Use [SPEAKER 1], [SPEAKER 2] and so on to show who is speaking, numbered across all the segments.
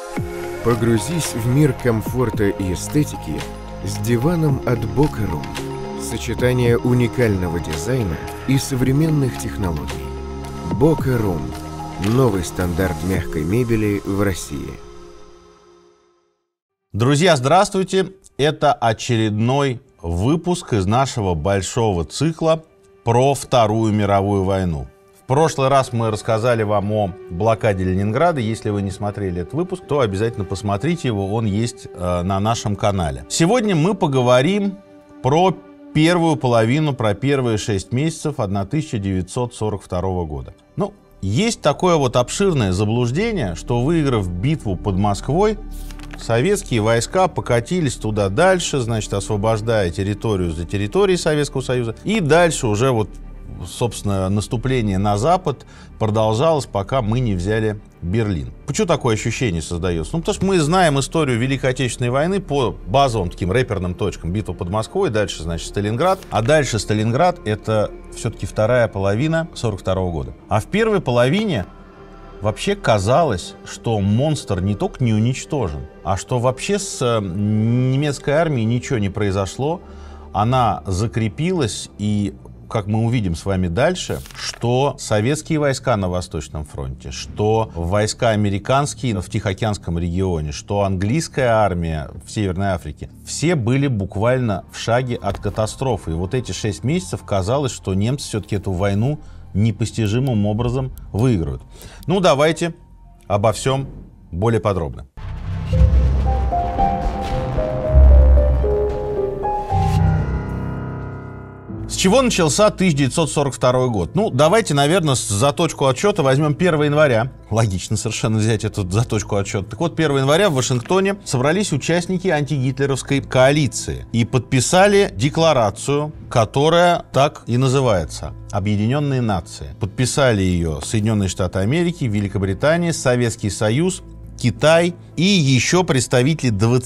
[SPEAKER 1] Погрузись в мир комфорта и эстетики с диваном от Boca Room. Сочетание уникального дизайна и современных технологий. Boca Room. Новый стандарт мягкой мебели в России.
[SPEAKER 2] Друзья, здравствуйте! Это очередной выпуск из нашего большого цикла про Вторую мировую войну. В прошлый раз мы рассказали вам о блокаде Ленинграда. Если вы не смотрели этот выпуск, то обязательно посмотрите его, он есть на нашем канале. Сегодня мы поговорим про первую половину, про первые 6 месяцев 1942 года. Есть такое вот обширное заблуждение, что, выиграв битву под Москвой, советские войска покатились туда дальше, значит, освобождая территорию за территорией Советского Союза. И дальше уже вот, собственно, наступление на Запад продолжалось, пока мы не взяли Берлин. Почему такое ощущение создается? Потому что мы знаем историю Великой Отечественной войны по базовым таким рэперным точкам. Битва под Москвой, дальше, значит, Сталинград. А дальше Сталинград — это все-таки вторая половина 1942 года. А в первой половине вообще казалось, что монстр не только не уничтожен, а что вообще с немецкой армией ничего не произошло. Она закрепилась, и, как мы увидим с вами дальше, что советские войска на Восточном фронте, что войска американские в Тихоокеанском регионе, что английская армия в Северной Африке, все были буквально в шаге от катастрофы. И вот эти 6 месяцев казалось, что немцы все-таки эту войну непостижимым образом выиграют. Давайте обо всем более подробно. С чего начался 1942 год? Давайте, наверное, за точку отсчета возьмем 1 января. Логично совершенно взять эту за точку отсчета. Так вот, 1 января в Вашингтоне собрались участники антигитлеровской коалиции и подписали декларацию, которая так и называется — Объединенные Нации. Подписали ее Соединенные Штаты Америки, Великобритания, Советский Союз, Китай и еще представители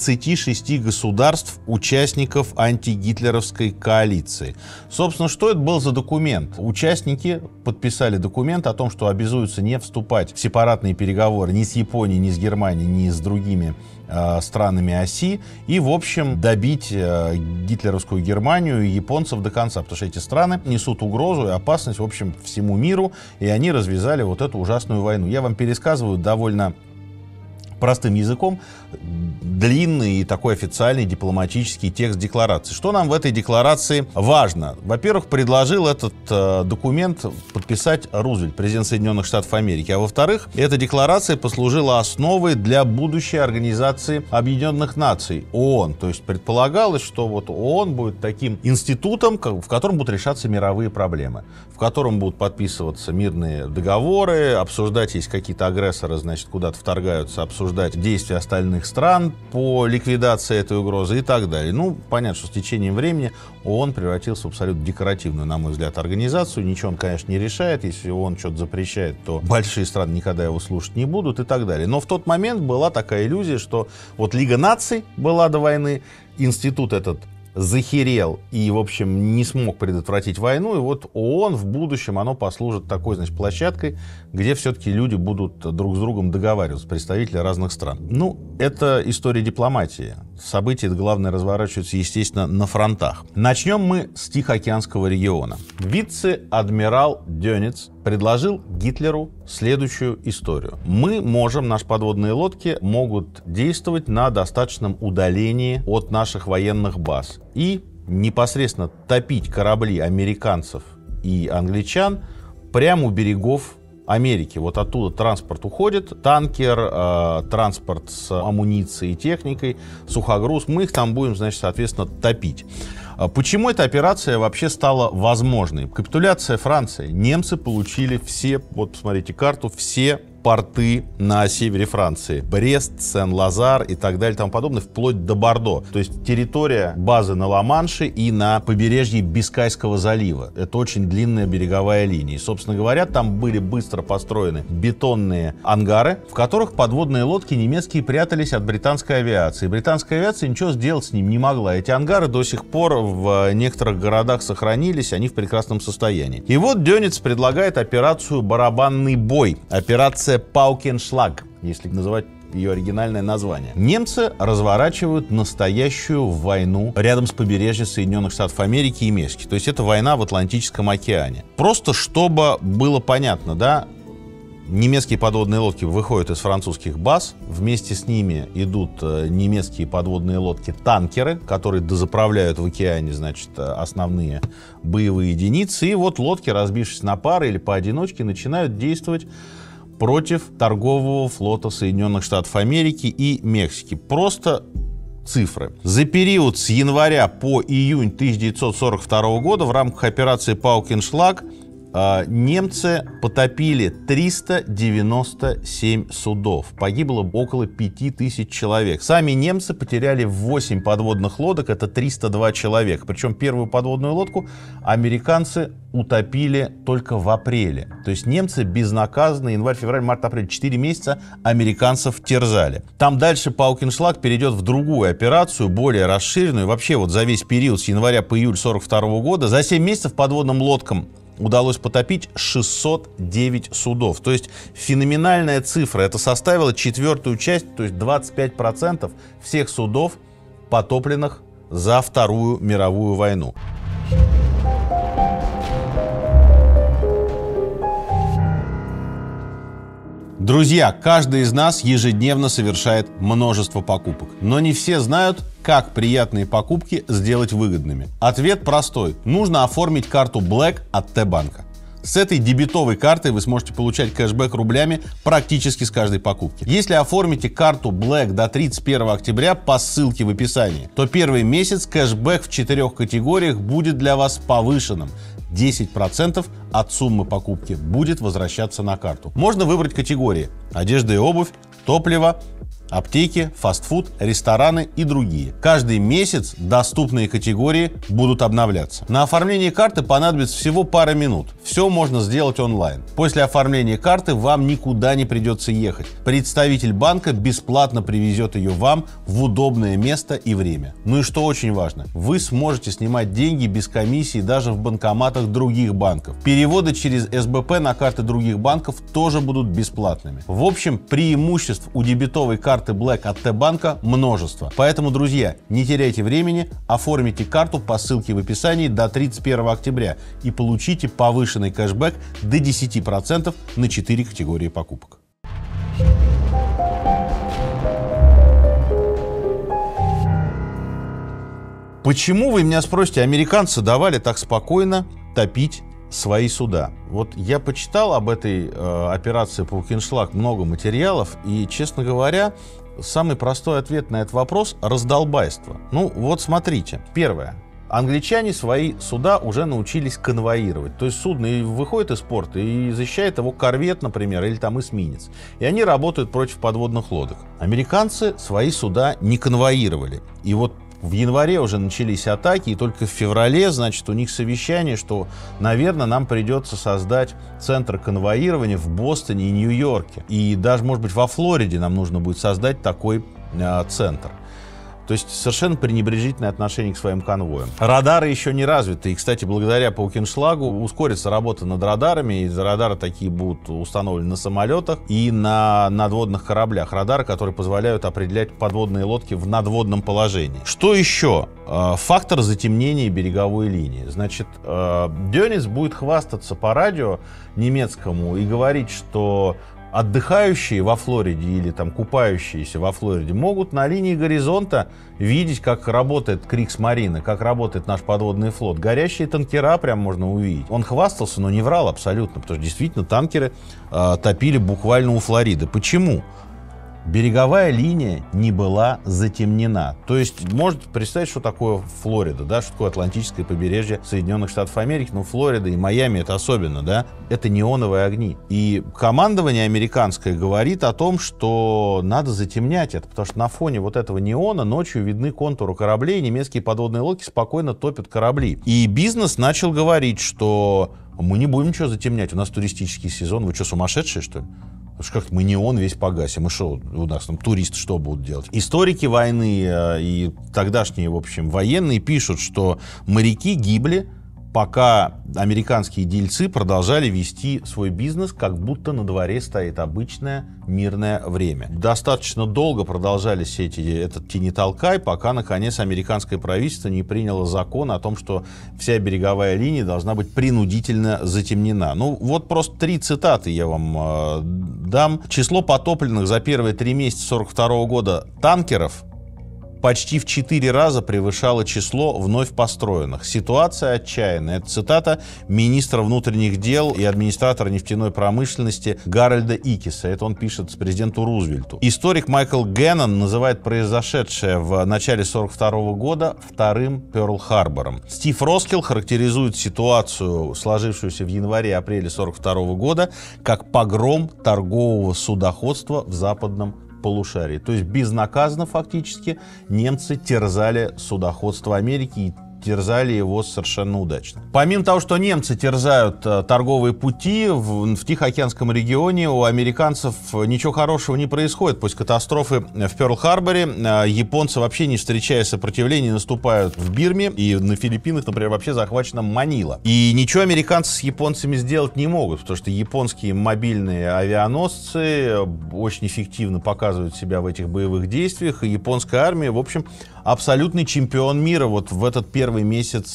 [SPEAKER 2] 26 государств, участников антигитлеровской коалиции. Собственно, что это был за документ? Участники подписали документ о том, что обязуются не вступать в сепаратные переговоры ни с Японией, ни с Германией, ни с другими странами оси и, в общем, добить гитлеровскую Германию и японцев до конца, потому что эти страны несут угрозу и опасность, в общем, всему миру, и они развязали вот эту ужасную войну. Я вам пересказываю довольно простым языком длинный и такой официальный дипломатический текст декларации. Что нам в этой декларации важно? Во-первых, предложил этот документ подписать Рузвельт, президент Соединенных Штатов Америки. А во-вторых, эта декларация послужила основой для будущей организации Объединенных Наций, ООН. То есть предполагалось, что вот ООН будет таким институтом, в котором будут решаться мировые проблемы, в котором будут подписываться мирные договоры, обсуждать, если какие-то агрессоры, значит, куда-то вторгаются, обсуждать действия остальных стран по ликвидации этой угрозы и так далее. Понятно, что с течением времени ООН превратился в абсолютно декоративную, на мой взгляд, организацию. Ничего он, конечно, не решает. Если ООН что-то запрещает, то большие страны никогда его слушать не будут и так далее. Но в тот момент была такая иллюзия, что вот Лига наций была до войны, институт этот захерел и, в общем, не смог предотвратить войну, и вот ООН в будущем, оно послужит такой, значит, площадкой, где все-таки люди будут друг с другом договариваться, представители разных стран. Это история дипломатии. События, главное, разворачиваются, естественно, на фронтах. Начнем мы с Тихоокеанского региона. Вице-адмирал Дёнец предложил Гитлеру следующую историю. Наши подводные лодки могут действовать на достаточном удалении от наших военных баз и непосредственно топить корабли американцев и англичан прямо у берегов Америки. Вот оттуда транспорт уходит, танкер, транспорт с амуницией и техникой, сухогруз. Мы их там будем, значит, соответственно, топить. Почему эта операция вообще стала возможной? Капитуляция Франции. Немцы получили все, вот посмотрите карту, все порты на севере Франции. Брест, Сен-Лазар и так далее и тому подобное, вплоть до Бордо. То есть территория базы на Ла-Манше и на побережье Бискайского залива. Это очень длинная береговая линия. И, собственно говоря, там были быстро построены бетонные ангары, в которых подводные лодки немецкие прятались от британской авиации. Британская авиация ничего сделать с ним не могла. Эти ангары до сих пор в некоторых городах сохранились, они в прекрасном состоянии. И вот Дёнец предлагает операцию «Барабанный бой». Операция «Паукеншлаг», если называть ее оригинальное название. Немцы разворачивают настоящую войну рядом с побережьем Соединенных Штатов Америки и Мексики. То есть это война в Атлантическом океане. Просто чтобы было понятно, да, немецкие подводные лодки выходят из французских баз, вместе с ними идут немецкие подводные лодки-танкеры, которые дозаправляют в океане, значит, основные боевые единицы. И вот лодки, разбившись на пары или поодиночке, начинают действовать против торгового флота Соединенных Штатов Америки и Мексики. Просто цифры. За период с января по июнь 1942 года в рамках операции «Паукеншлаг» немцы потопили 397 судов. Погибло около 5000 человек. Сами немцы потеряли 8 подводных лодок, это 302 человека. Причем первую подводную лодку американцы утопили только в апреле. То есть немцы безнаказанно январь, февраль, март, апрель, 4 месяца американцев терзали. Там дальше «Паукеншлаг» перейдет в другую операцию, более расширенную. Вообще вот за весь период с января по июль 1942 года за 7 месяцев подводным лодкам удалось потопить 609 судов. То есть феноменальная цифра. Это составило четвертую часть, то есть 25% всех судов, потопленных за Вторую мировую войну. Друзья, каждый из нас ежедневно совершает множество покупок. Но не все знают, как приятные покупки сделать выгодными. Ответ простой. Нужно оформить карту Black от Т-банка. С этой дебетовой картой вы сможете получать кэшбэк рублями практически с каждой покупки. Если оформите карту Black до 31 октября по ссылке в описании, то первый месяц кэшбэк в 4 категориях будет для вас повышенным. 10% от суммы покупки будет возвращаться на карту. Можно выбрать категории: одежда и обувь, топливо, аптеки, фастфуд, рестораны и другие. Каждый месяц доступные категории будут обновляться. На оформление карты понадобится всего пара минут. Все можно сделать онлайн. После оформления карты вам никуда не придется ехать. Представитель банка бесплатно привезет ее вам в удобное место и время. Ну и что очень важно, вы сможете снимать деньги без комиссии даже в банкоматах других банков. Переводы через СБП на карты других банков тоже будут бесплатными. В общем, преимуществ у дебетовой карты Black от Т-банка множество. Поэтому, друзья, не теряйте времени, оформите карту по ссылке в описании до 31 октября и получите повышенный кэшбэк до 10% на 4 категории покупок. Почему, вы меня спросите, американцы давали так спокойно топить свои суда? Вот я почитал об этой операции «Паукеншлаг» много материалов, и, честно говоря, самый простой ответ на этот вопрос – раздолбайство. Ну, вот смотрите. Первое. Англичане свои суда уже научились конвоировать. То есть судно выходит из порта и защищает его корвет, например, или там эсминец. И они работают против подводных лодок. Американцы свои суда не конвоировали. И вот в январе уже начались атаки, и только в феврале, значит, у них совещание, что, наверное, нам придется создать центр конвоирования в Бостоне и Нью-Йорке. И даже, может быть, во Флориде нам нужно будет создать такой центр. То есть совершенно пренебрежительное отношение к своим конвоям. Радары еще не развиты. И, кстати, благодаря «Паукеншлагу» ускорится работа над радарами. И радары такие будут установлены на самолетах и на надводных кораблях. Радары, которые позволяют определять подводные лодки в надводном положении. Что еще? Фактор затемнения береговой линии. Значит, Дёнис будет хвастаться по радио немецкому и говорить, что отдыхающие во Флориде или там купающиеся во Флориде могут на линии горизонта видеть, как работает Кригсмарine, как работает наш подводный флот. Горящие танкера прям можно увидеть. Он хвастался, но не врал абсолютно, потому что действительно танкеры топили буквально у Флориды. Почему? Береговая линия не была затемнена. То есть, можете представить, что такое Флорида, да, что такое Атлантическое побережье Соединенных Штатов Америки, ну, Флорида и Майами это особенно, да, это неоновые огни. И командование американское говорит о том, что надо затемнять это, потому что на фоне вот этого неона ночью видны контуры кораблей, немецкие подводные лодки спокойно топят корабли. И бизнес начал говорить, что мы не будем ничего затемнять, у нас туристический сезон, вы что, сумасшедшие, что ли? Как мы неон весь погасим, и что у нас там туристы что будут делать? Историки войны и тогдашние, в общем, военные пишут, что моряки гибли пока американские дельцы продолжали вести свой бизнес, как будто на дворе стоит обычное мирное время. Достаточно долго продолжались этот тяни-толкай, пока, наконец, американское правительство не приняло закон о том, что вся береговая линия должна быть принудительно затемнена. Ну, вот просто 3 цитаты я вам дам. Число потопленных за первые 3 месяца 1942 года танкеров почти в 4 раза превышало число вновь построенных. Ситуация отчаянная. Это цитата министра внутренних дел и администратора нефтяной промышленности Гарольда Икиса. Это он пишет президенту Рузвельту. Историк Майкл Геннон называет произошедшее в начале 1942 года вторым Пёрл-Харбором. Стив Роскилл характеризует ситуацию, сложившуюся в январе-апреле 1942 года, как погром торгового судоходства в западном полушарии. То есть безнаказанно фактически немцы терзали судоходство Америки и терзали его совершенно удачно. Помимо того, что немцы терзают торговые пути, в Тихоокеанском регионе у американцев ничего хорошего не происходит. После катастрофы в Пёрл-Харборе японцы, вообще не встречая сопротивления, наступают в Бирме, и на Филиппинах, например, вообще захвачена Манила. И ничего американцы с японцами сделать не могут, потому что японские мобильные авианосцы очень эффективно показывают себя в этих боевых действиях, и японская армия, в общем, абсолютный чемпион мира вот в этот первый месяц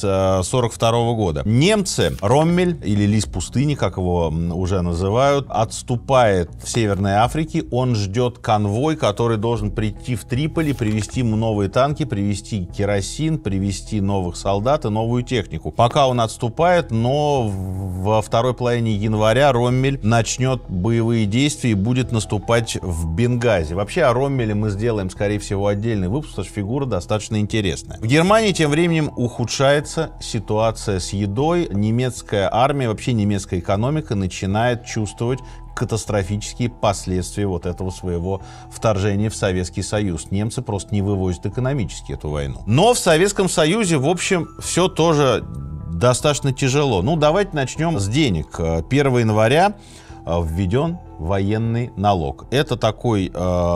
[SPEAKER 2] 1942 года. Немцы, Роммель, или лис пустыни, как его уже называют, отступает в Северной Африке. Он ждет конвой, который должен прийти в Триполи, привезти ему новые танки, привезти керосин, привезти новых солдат и новую технику. Пока он отступает, но во второй половине января Роммель начнет боевые действия и будет наступать в Бенгази. Вообще о Роммеле мы сделаем, скорее всего, отдельный выпуск, потому что фигура достаточно интересная. В Германии тем временем ухудшается ситуация с едой. Немецкая армия, вообще немецкая экономика начинает чувствовать катастрофические последствия вот этого своего вторжения в Советский Союз. Немцы просто не вывозят экономически эту войну. Но в Советском Союзе, в общем, все тоже достаточно тяжело. Ну, давайте начнем с денег. 1 января введен военный налог. Это такой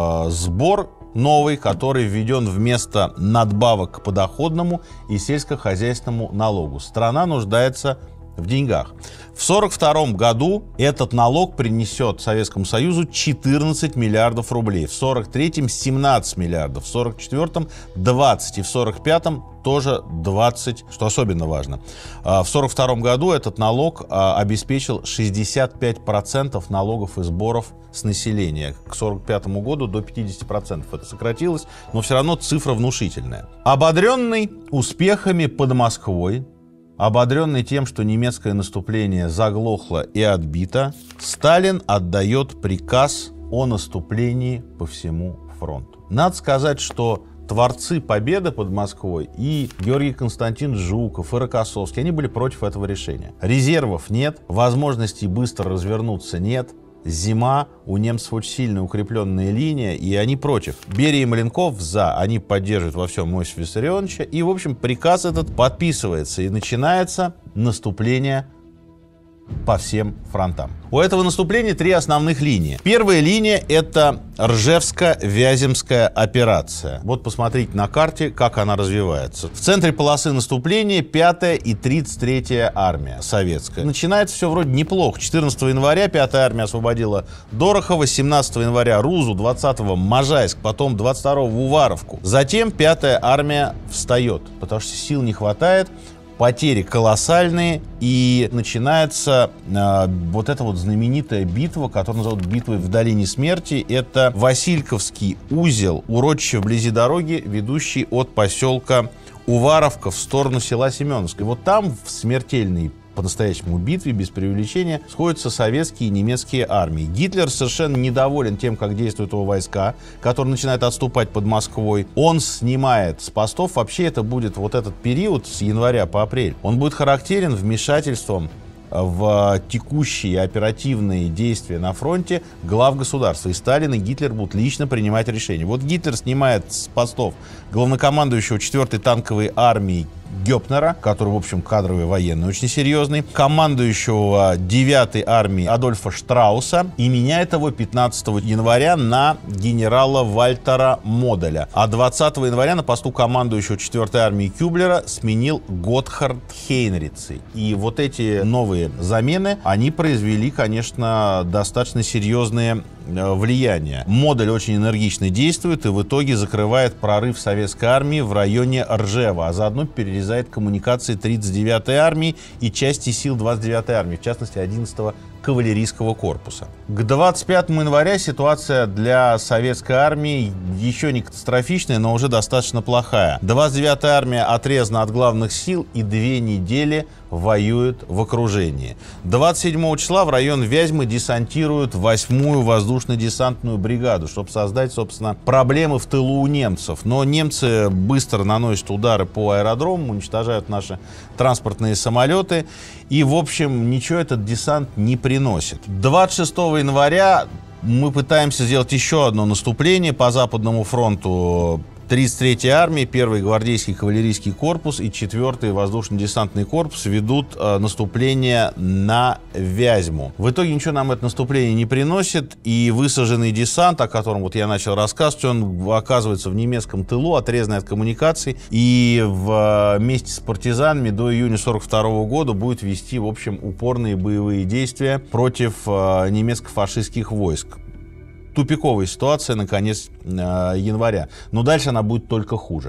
[SPEAKER 2] сбор новый, который введен вместо надбавок к подоходному и сельскохозяйственному налогу. Страна нуждается в деньгах. В 1942 году этот налог принесет Советскому Союзу 14 миллиардов рублей, в 1943 17 миллиардов, в 1944 20 и в 1945 тоже 20, что особенно важно. В 1942 году этот налог обеспечил 65% налогов и сборов с населения. К 1945 году до 50% это сократилось, но все равно цифра внушительная. Ободренный успехами под Москвой, ободренный тем, что немецкое наступление заглохло и отбито, Сталин отдает приказ о наступлении по всему фронту. Надо сказать, что творцы победы под Москвой и Георгий Константинович Жуков и Рокоссовский, они были против этого решения. Резервов нет, возможностей быстро развернуться нет. Зима, у немцев очень сильно укрепленная линия, и они против. Берия и Маленков за, они поддерживают во всем Иосифа Виссарионовича, и, в общем, приказ этот подписывается, и начинается наступление по всем фронтам. У этого наступления 3 основных линии. Первая линия — это Ржевско-Вяземская операция. Вот посмотрите на карте, как она развивается. В центре полосы наступления 5-я и 33-я армия советская. Начинается все вроде неплохо. 14 января 5-я армия освободила Дорохово, 17 января Рузу, 20-го Можайск, потом 22-го Уваровку. Затем 5-я армия встает, потому что сил не хватает. Потери колоссальные, и начинается вот эта вот знаменитая битва, которую называют битвой в долине смерти. Это Васильковский узел, урочище вблизи дороги, ведущий от поселка Уваровка в сторону села Семеновское. Вот там в смертельной по-настоящему битве, без преувеличения, сходятся советские и немецкие армии. Гитлер совершенно недоволен тем, как действуют его войска, которые начинают отступать под Москвой. Он снимает с постов. Вообще это будет вот этот период с января по апрель. Он будет характерен вмешательством в текущие оперативные действия на фронте глав государства. И Сталин, и Гитлер будут лично принимать решения. Вот Гитлер снимает с постов главнокомандующего 4-й танковой армии Гёпнера, который, в общем, кадровый военный, очень серьезный, командующего 9-й армией Адольфа Штрауса, и меняет его 15 января на генерала Вальтера Моделя. А 20 января на посту командующего 4-й армией Кюблера сменил Готхард Хейнрицей. И вот эти новые замены, они произвели, конечно, достаточно серьезные влияние. Модель очень энергично действует и в итоге закрывает прорыв советской армии в районе Ржева, а заодно перерезает коммуникации 39-й армии и части сил 29-й армии, в частности 11-го кавалерийского корпуса. К 25 января ситуация для советской армии еще не катастрофичная, но уже достаточно плохая. 29-я армия отрезана от главных сил и 2 недели воюет в окружении. 27 числа в район Вязьмы десантируют 8-ю воздушно-десантную бригаду, чтобы создать, собственно, проблемы в тылу у немцев. Но немцы быстро наносят удары по аэродромам, уничтожают наши транспортные самолеты. И, в общем, ничего этот десант не приносит. 26 января мы пытаемся сделать еще одно наступление по Западному фронту. 33-я армия, 1-й гвардейский кавалерийский корпус и 4-й воздушно-десантный корпус ведут наступление на Вязьму. В итоге ничего нам это наступление не приносит, и высаженный десант, о котором вот я начал рассказывать, он оказывается в немецком тылу, отрезанный от коммуникаций, и вместе с партизанами до июня 1942 года будет вести, в общем, упорные боевые действия против немецко-фашистских войск. Тупиковая ситуация на конец января. Но дальше она будет только хуже.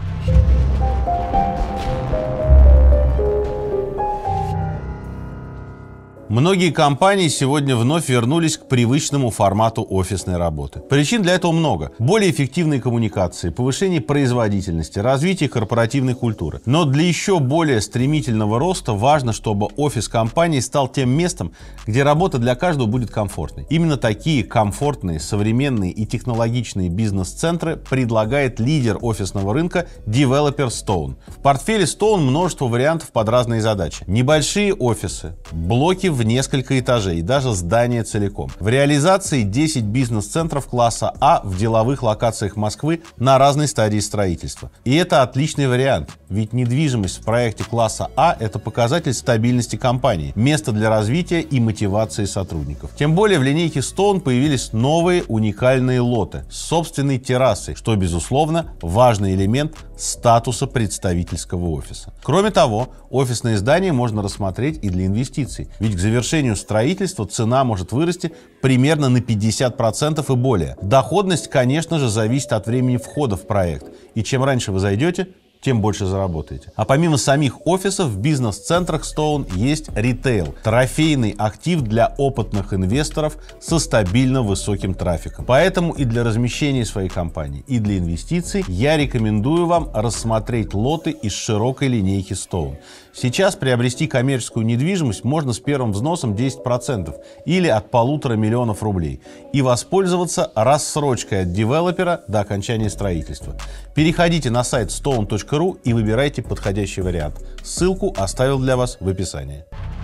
[SPEAKER 2] Многие компании сегодня вновь вернулись к привычному формату офисной работы. Причин для этого много. Более эффективные коммуникации, повышение производительности, развитие корпоративной культуры. Но для еще более стремительного роста важно, чтобы офис компании стал тем местом, где работа для каждого будет комфортной. Именно такие комфортные, современные и технологичные бизнес-центры предлагает лидер офисного рынка Developer Stone. В портфеле Stone множество вариантов под разные задачи. Небольшие офисы, блоки в несколько этажей и даже здание целиком. В реализации 10 бизнес-центров класса А в деловых локациях Москвы на разной стадии строительства. И это отличный вариант, ведь недвижимость в проекте класса А – это показатель стабильности компании, место для развития и мотивации сотрудников. Тем более в линейке Stone появились новые уникальные лоты с собственной террасой, что, безусловно, важный элемент статуса представительского офиса. Кроме того, офисные здания можно рассмотреть и для инвестиций, ведь к завершению строительства цена может вырасти примерно на 50% и более. Доходность, конечно же, зависит от времени входа в проект, и чем раньше вы зайдете, тем больше заработаете. А помимо самих офисов, в бизнес-центрах Stone есть ритейл, трофейный актив для опытных инвесторов со стабильно высоким трафиком. Поэтому и для размещения своей компании, и для инвестиций я рекомендую вам рассмотреть лоты из широкой линейки Stone. Сейчас приобрести коммерческую недвижимость можно с первым взносом 10% или от 1,5 миллиона рублей и воспользоваться рассрочкой от девелопера до окончания строительства. Переходите на сайт stone.ru и выбирайте подходящий вариант. Ссылку оставил для вас в описании.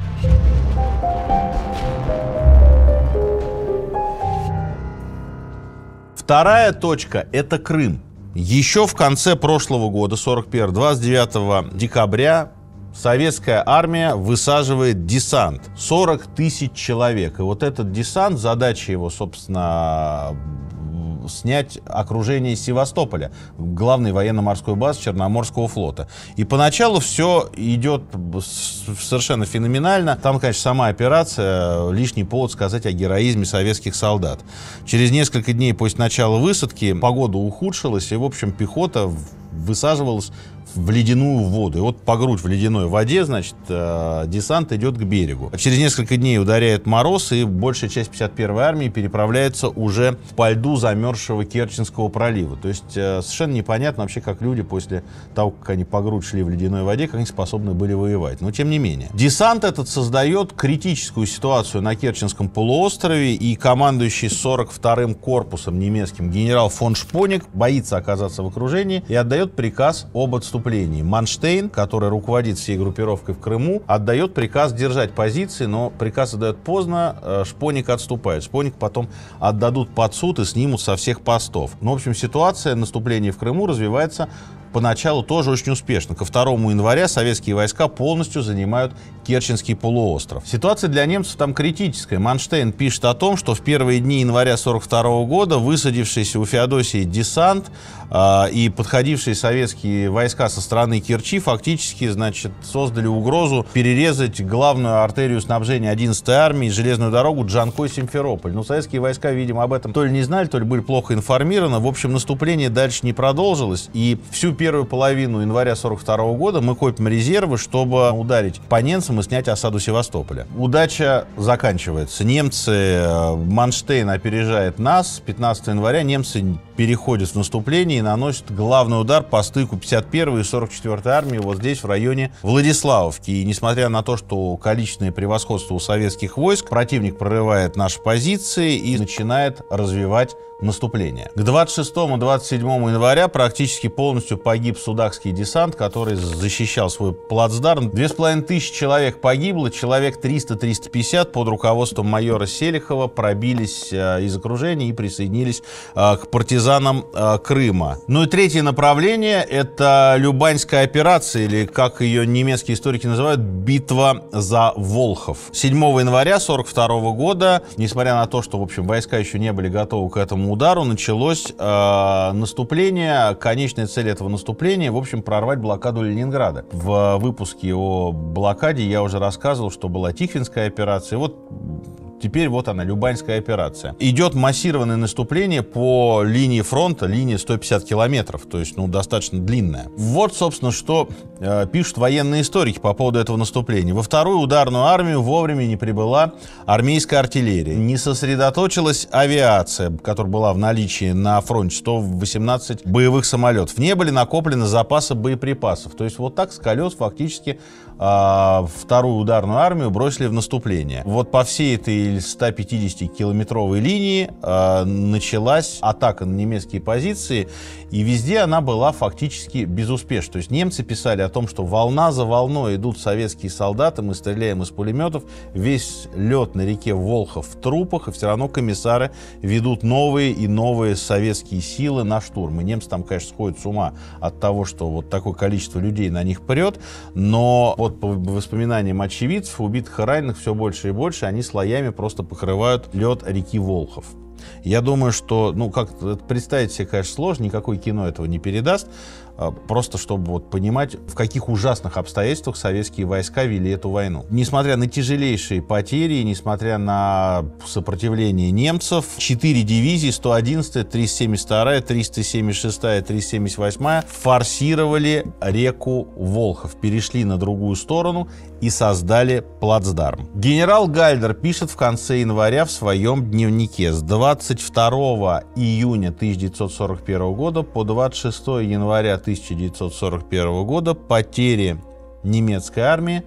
[SPEAKER 2] Вторая точка – это Крым. Еще в конце прошлого года, 29 декабря, советская армия высаживает десант. 40 тысяч человек. И вот этот десант, задача его, собственно, снять окружение Севастополя, главной военно-морской базы Черноморского флота. И поначалу все идет совершенно феноменально. Там, конечно, сама операция — лишний повод сказать о героизме советских солдат. Через несколько дней после начала высадки погода ухудшилась, и, в общем, пехота высаживалась в ледяную воду. И вот по грудь в ледяной воде, значит, десант идет к берегу. Через несколько дней ударяет мороз, и большая часть 51-й армии переправляется уже по льду замерзшего Керченского пролива. То есть совершенно непонятно вообще, как люди после того, как они по грудь шли в ледяной воде, как они способны были воевать. Но тем не менее. Десант этот создает критическую ситуацию на Керченском полуострове, и командующий 42-м корпусом немецким генерал фон Шпоник боится оказаться в окружении и отдает приказ об отступлении. Манштейн, который руководит всей группировкой в Крыму, отдает приказ держать позиции, но приказ отдает поздно, Шпоник отступает. Шпоник потом отдадут под суд и снимут со всех постов. Ну, в общем, ситуация наступления в Крыму развивается поначалу тоже очень успешно. Ко 2 января советские войска полностью занимают Керченский полуостров. Ситуация для немцев там критическая. Манштейн пишет о том, что в первые дни января 1942 года высадившийся у Феодосии десант и подходившие советские войска со стороны Керчи фактически, значит, создали угрозу перерезать главную артерию снабжения 11-й армии, железную дорогу Джанкой-Симферополь. Но советские войска, видимо, об этом то ли не знали, то ли были плохо информированы. В общем, наступление дальше не продолжилось. И всю первую половину января 1942 года мы копим резервы, чтобы ударить по немцам и снять осаду Севастополя. Удача заканчивается. Немцы, Манштейн опережает нас. 15 января немцы переходят в наступление и наносят главный удар по стыку 51-й и 44-й армии вот здесь, в районе Владиславовки. И несмотря на то, что количественное превосходство у советских войск, противник прорывает наши позиции и начинает развивать наступление. К 26-27 января практически полностью погиб судакский десант, который защищал свой плацдарм. 2500 человек погибло, человек 300-350 под руководством майора Селихова пробились из окружения и присоединились к партизанам Крыма. Ну и третье направление — это Любанская операция, или, как ее немецкие историки называют, битва за Волхов. 7 января 1942 года, несмотря на то, что, в общем, войска еще не были готовы к этому удару, началось наступление. Конечная цель этого наступления, в общем, прорвать блокаду Ленинграда. В выпуске о блокаде я уже рассказывал, что была Тихвинская операция. Вот теперь вот она, Любанская операция. Идет массированное наступление по линии фронта, линия 150 километров, то есть, ну, достаточно длинная. Вот, собственно, что пишут военные историки по поводу этого наступления. Во вторую ударную армию вовремя не прибыла армейская артиллерия. Не сосредоточилась авиация, которая была в наличии на фронте, 118 боевых самолетов. Не были накоплены запасы боеприпасов. То есть, вот так с колес фактически вторую ударную армию бросили в наступление. Вот по всей этой 150-километровой линии началась атака на немецкие позиции, и везде она была фактически безуспешна. То есть немцы писали о том, что волна за волной идут советские солдаты, мы стреляем из пулеметов, весь лед на реке Волхов в трупах, и все равно комиссары ведут новые и новые советские силы на штурм. И немцы там, конечно, сходят с ума от того, что вот такое количество людей на них прет, но вот по воспоминаниям очевидцев, убитых и раненых все больше и больше, они слоями просто покрывают лед реки Волхов. Я думаю, что, ну, как представить себе, конечно, сложно, никакое кино этого не передаст, просто чтобы вот понимать, в каких ужасных обстоятельствах советские войска вели эту войну. Несмотря на тяжелейшие потери, несмотря на сопротивление немцев, 4 дивизии, 111-я, 372-я, 376-я, 378-я, форсировали реку Волхов, перешли на другую сторону и создали плацдарм. Генерал Гальдер пишет в конце января в своем дневнике: с 22 июня 1941 года по 26 января 1941 года потери немецкой армии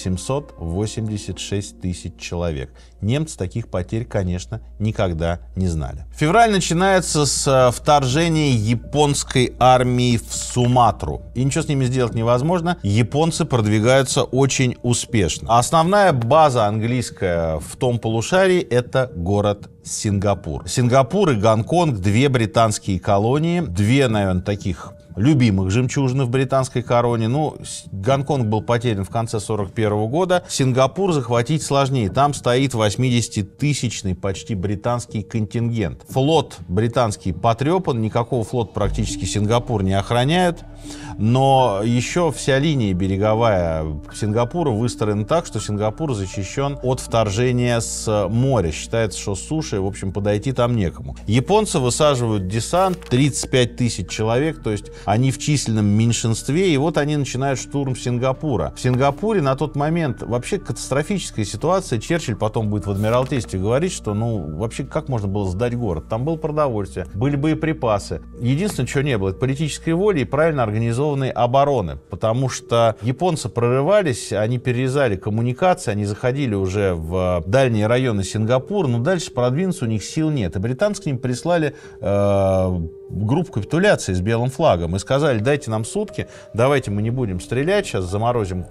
[SPEAKER 2] 886 тысяч человек. Немцы таких потерь, конечно, никогда не знали. Февраль начинается с вторжения японской армии в Суматру. И ничего с ними сделать невозможно. Японцы продвигаются очень успешно. Основная база английская в том полушарии — это город Сингапур. Сингапур и Гонконг — две британские колонии, две, наверное, таких любимых жемчужины в британской короне. Ну, Гонконг был потерян в конце 1941 года. Сингапур захватить сложнее. Там стоит 80-тысячный почти британский контингент. Флот британский потрепан, никакого флота практически Сингапур не охраняют. Но еще вся линия береговая Сингапура выстроена так, что Сингапур защищен от вторжения с моря. Считается, что с суши, в общем, подойти там некому. Японцы высаживают десант, 35 тысяч человек, то есть они в численном меньшинстве, и вот они начинают штурм Сингапура. В Сингапуре на тот момент вообще катастрофическая ситуация. Черчилль потом будет в Адмиралтействе говорить, что, ну, вообще как можно было сдать город? Там было продовольствие, были боеприпасы. Единственное, чего не было, это политической воли и правильно организованной обороны, потому что японцы прорывались, они перерезали коммуникации, они заходили уже в дальние районы Сингапура, но дальше продвинуться у них сил нет. И британцы к ним прислали группу капитуляции с белым флагом и сказали: дайте нам сутки, давайте мы не будем стрелять, сейчас заморозим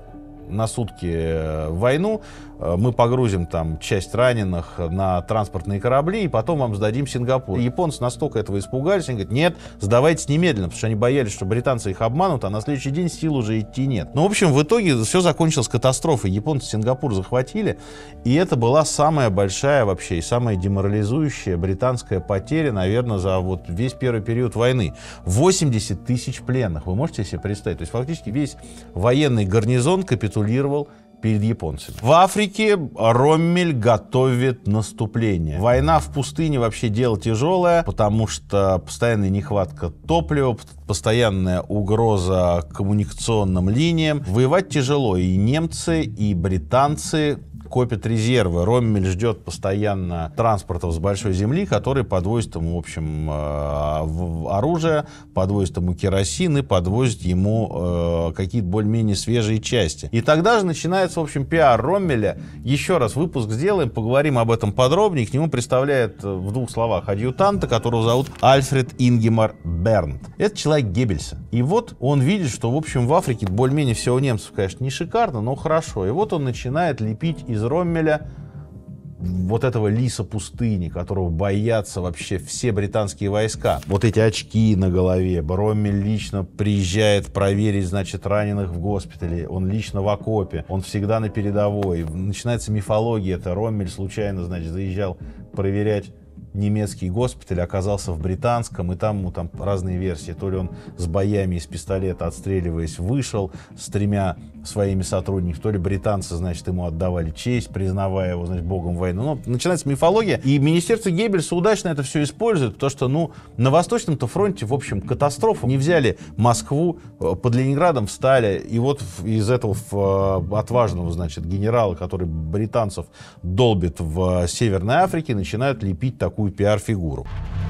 [SPEAKER 2] на сутки в войну, мы погрузим там часть раненых на транспортные корабли и потом вам сдадим Сингапур. И японцы настолько этого испугались, они говорят, нет, сдавайтесь немедленно, потому что они боялись, что британцы их обманут, а на следующий день сил уже идти нет. Ну, в общем, в итоге все закончилось катастрофой. Японцы Сингапур захватили, и это была самая большая вообще и самая деморализующая британская потеря, наверное, за вот весь первый период войны. 80 тысяч пленных. Вы можете себе представить? То есть фактически весь военный гарнизон капитулировал перед японцами. В Африке Роммель готовит наступление. Война в пустыне вообще дело тяжелое, потому что постоянная нехватка топлива, постоянная угроза коммуникационным линиям. Воевать тяжело. И немцы, и британцы копят резервы. Роммель ждет постоянно транспортов с большой земли, которые подвозят ему, в общем, оружие, подвозят ему керосин и подвозят ему какие-то более-менее свежие части. И тогда же начинается, в общем, пиар Роммеля. Еще раз выпуск сделаем, поговорим об этом подробнее. К нему представляет в двух словах адъютанта, которого зовут Альфред Ингемар Бернт. Это человек Геббельса. И вот он видит, что, в общем, в Африке более-менее все у немцев, конечно, не шикарно, но хорошо. И вот он начинает лепить из Роммеля вот этого лиса пустыни, которого боятся вообще все британские войска. Вот эти очки на голове. Роммель лично приезжает проверить, значит, раненых в госпитале. Он лично в окопе. Он всегда на передовой. Начинается мифология. Это Роммель случайно, значит, заезжал проверять немецкий госпиталь, оказался в британском, и там ему там разные версии. То ли он с боями из пистолета, отстреливаясь, вышел с 3 своими сотрудниками, то ли британцы, значит, ему отдавали честь, признавая его, значит, богом войны. Ну, начинается мифология, и министерство Геббельса удачно это все использует, потому что, ну, на Восточном-то фронте, в общем, катастрофа. Не взяли Москву, под Ленинградом встали, и вот из этого отважного, значит, генерала, который британцев долбит в Северной Африке, начинают лепить такую пиар-фигуру.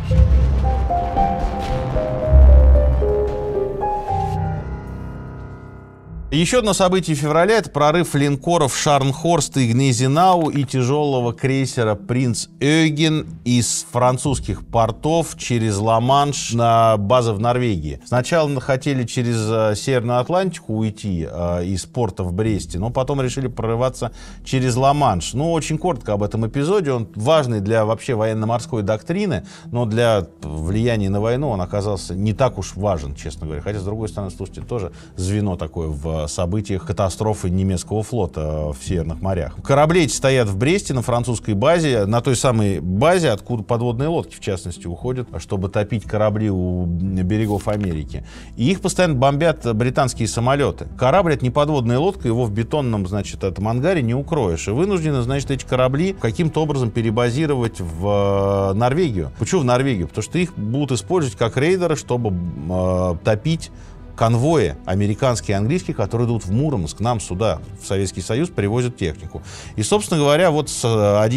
[SPEAKER 2] Еще одно событие февраля — это прорыв линкоров Шарнхорст и Гнезинау и тяжелого крейсера Принц Eugen из французских портов через Ла-Манш на базы в Норвегии. Сначала хотели через Северную Атлантику уйти из порта в Бресте, но потом решили прорываться через Ла-Манш. Ну, очень коротко об этом эпизоде. Он важный для вообще военно-морской доктрины, но для влияния на войну он оказался не так уж важен, честно говоря. Хотя, с другой стороны, слушайте, тоже звено такое в событиях катастрофы немецкого флота в Северных морях. Корабли эти стоят в Бресте на французской базе, на той самой базе, откуда подводные лодки, в частности, уходят, чтобы топить корабли у берегов Америки. И их постоянно бомбят британские самолеты. Корабль — это не подводная лодка, его в бетонном, значит, этом ангаре не укроешь. И вынуждены, значит, эти корабли каким-то образом перебазировать в Норвегию. Почему в Норвегию? Потому что их будут использовать как рейдеры, чтобы топить конвои американские и английские, которые идут в Мурманск, к нам сюда, в Советский Союз, привозят технику. И, собственно говоря, вот с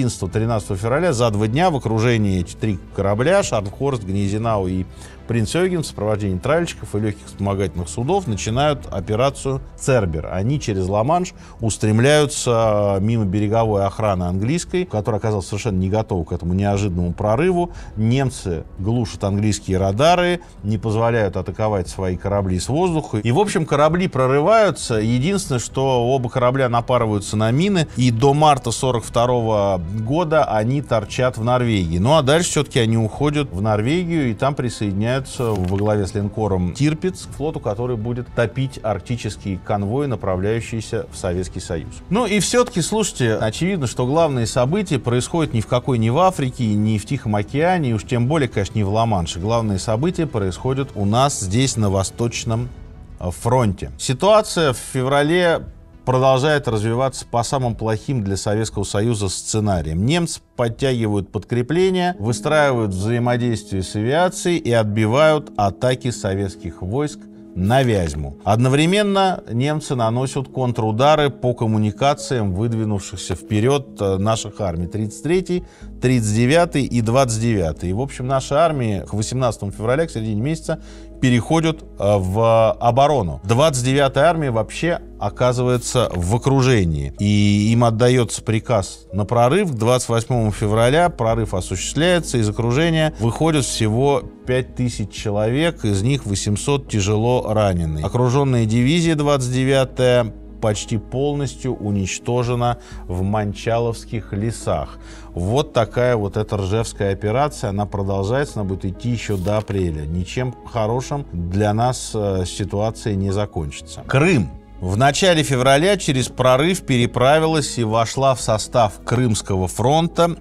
[SPEAKER 2] 11-13 февраля за 2 дня в окружении эти 3 корабля, Шарнхорст, Гнезинау и Принц Eugen в сопровождении тральщиков и легких вспомогательных судов начинают операцию «Цербер». Они через Ла-Манш устремляются мимо береговой охраны английской, которая оказалась совершенно не готова к этому неожиданному прорыву. Немцы глушат английские радары, не позволяют атаковать свои корабли с воздуха. И, в общем, корабли прорываются. Единственное, что оба корабля напарываются на мины, и до марта 1942 года они торчат в Норвегии. Ну, а дальше все-таки они уходят в Норвегию, и там присоединяются во главе с линкором «Тирпиц» к флоту, который будет топить арктические конвои, направляющиеся в Советский Союз. Ну и все-таки, слушайте, очевидно, что главные события происходят ни в какой не в Африке, ни в Тихом океане, и уж тем более, конечно, не в Ла-Манше. Главные события происходят у нас здесь, на Восточном фронте. Ситуация в феврале продолжает развиваться по самым плохим для Советского Союза сценариям. Немцы подтягивают подкрепления, выстраивают взаимодействие с авиацией и отбивают атаки советских войск на Вязьму. Одновременно немцы наносят контрудары по коммуникациям выдвинувшихся вперед наших армий 33-й, 39-й и 29-й. И, в общем, наши армии к 18 февраля, к середине месяца, переходят в оборону. 29-я армия вообще оказывается в окружении. И им отдается приказ на прорыв. К 28 февраля прорыв осуществляется. Из окружения выходит всего 5000 человек, из них 800 тяжело раненые. Окруженная дивизия 29-я почти полностью уничтожена в Манчаловских лесах. Вот такая вот эта Ржевская операция, она продолжается, она будет идти еще до апреля. Ничем хорошим для нас ситуация не закончится. Крым. В начале февраля через прорыв переправилась и вошла в состав Крымского фронта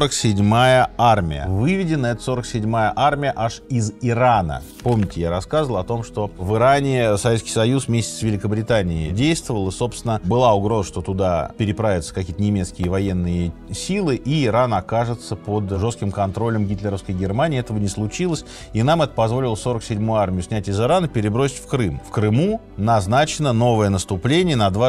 [SPEAKER 2] 47-я армия. Выведена эта 47-я армия аж из Ирана. Помните, я рассказывал о том, что в Иране Советский Союз вместе с Великобританией действовал, и, собственно, была угроза, что туда переправятся какие-то немецкие военные силы, и Иран окажется под жестким контролем гитлеровской Германии. Этого не случилось, и нам это позволило 47-ю армию снять из Ирана и перебросить в Крым. В Крыму назначена новая наступление на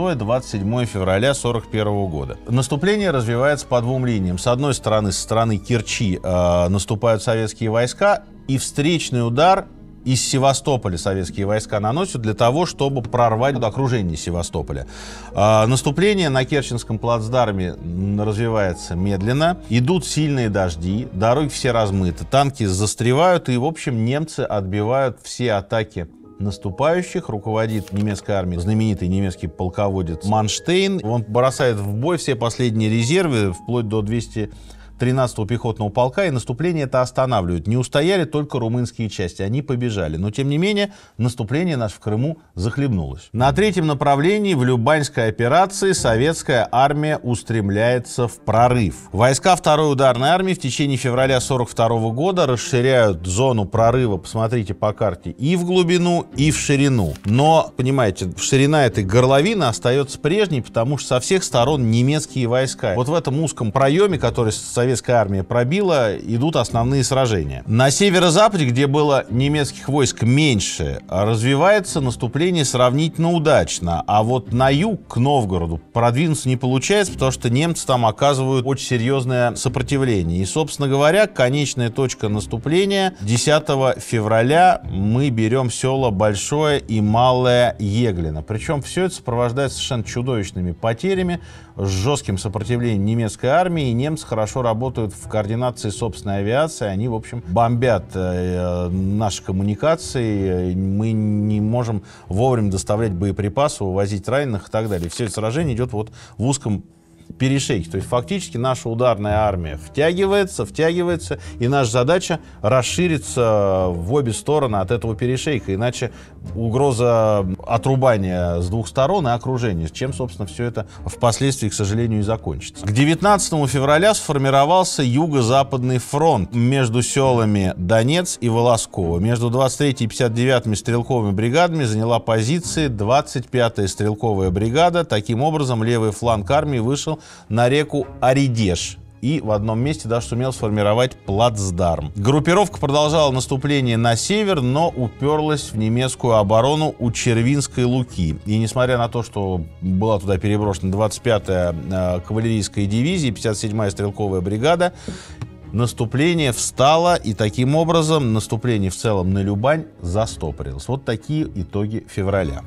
[SPEAKER 2] 26-27 февраля 1941 года. Наступление развивается по двум линиям. С одной стороны, со стороны Керчи наступают советские войска, и встречный удар из Севастополя советские войска наносят для того, чтобы прорвать окружение Севастополя. Наступление на Керченском плацдарме развивается медленно, идут сильные дожди, дороги все размыты, танки застревают, и, в общем, немцы отбивают все атаки наступающих. Руководит немецкой армией знаменитый немецкий полководец Манштейн. Он бросает в бой все последние резервы, вплоть до 213-го пехотного полка, и наступление это останавливают. Не устояли только румынские части, они побежали. Но, тем не менее, наступление наше в Крыму захлебнулось. На третьем направлении в Любанской операции советская армия устремляется в прорыв. Войска 2-й ударной армии в течение февраля 1942 года расширяют зону прорыва, посмотрите по карте, и в глубину, и в ширину. Но, понимаете, ширина этой горловины остается прежней, потому что со всех сторон немецкие войска. Вот в этом узком проеме, который советская армия пробила, идут основные сражения. На северо-западе, где было немецких войск меньше, развивается наступление сравнительно удачно. А вот на юг, к Новгороду, продвинуться не получается, потому что немцы там оказывают очень серьезное сопротивление. И, собственно говоря, конечная точка наступления 10 февраля мы берем села Большое и Малое Еглино. Причем все это сопровождается совершенно чудовищными потерями, с жестким сопротивлением немецкой армии, и немцы хорошо работают в координации собственной авиации, они, в общем, бомбят наши коммуникации, мы не можем вовремя доставлять боеприпасы, увозить раненых и так далее. Все это сражение идет вот в узком перешейке. То есть фактически наша ударная армия втягивается, и наша задача расшириться в обе стороны от этого перешейка, иначе угроза отрубания с двух сторон и окружения, с чем, собственно, все это впоследствии, к сожалению, и закончится. К 19 февраля сформировался Юго-Западный фронт между селами Донец и Волосково. Между 23-й и 59-ми стрелковыми бригадами заняла позиции 25-я стрелковая бригада. Таким образом, левый фланг армии вышел на реку Аридеш и в одном месте даже сумел сформировать плацдарм. Группировка продолжала наступление на север, но уперлась в немецкую оборону у Червинской Луки. И несмотря на то, что была туда переброшена 25-я кавалерийская дивизия и 57-я стрелковая бригада, наступление встало, и таким образом наступление в целом на Любань застопорилось. Вот такие итоги февраля.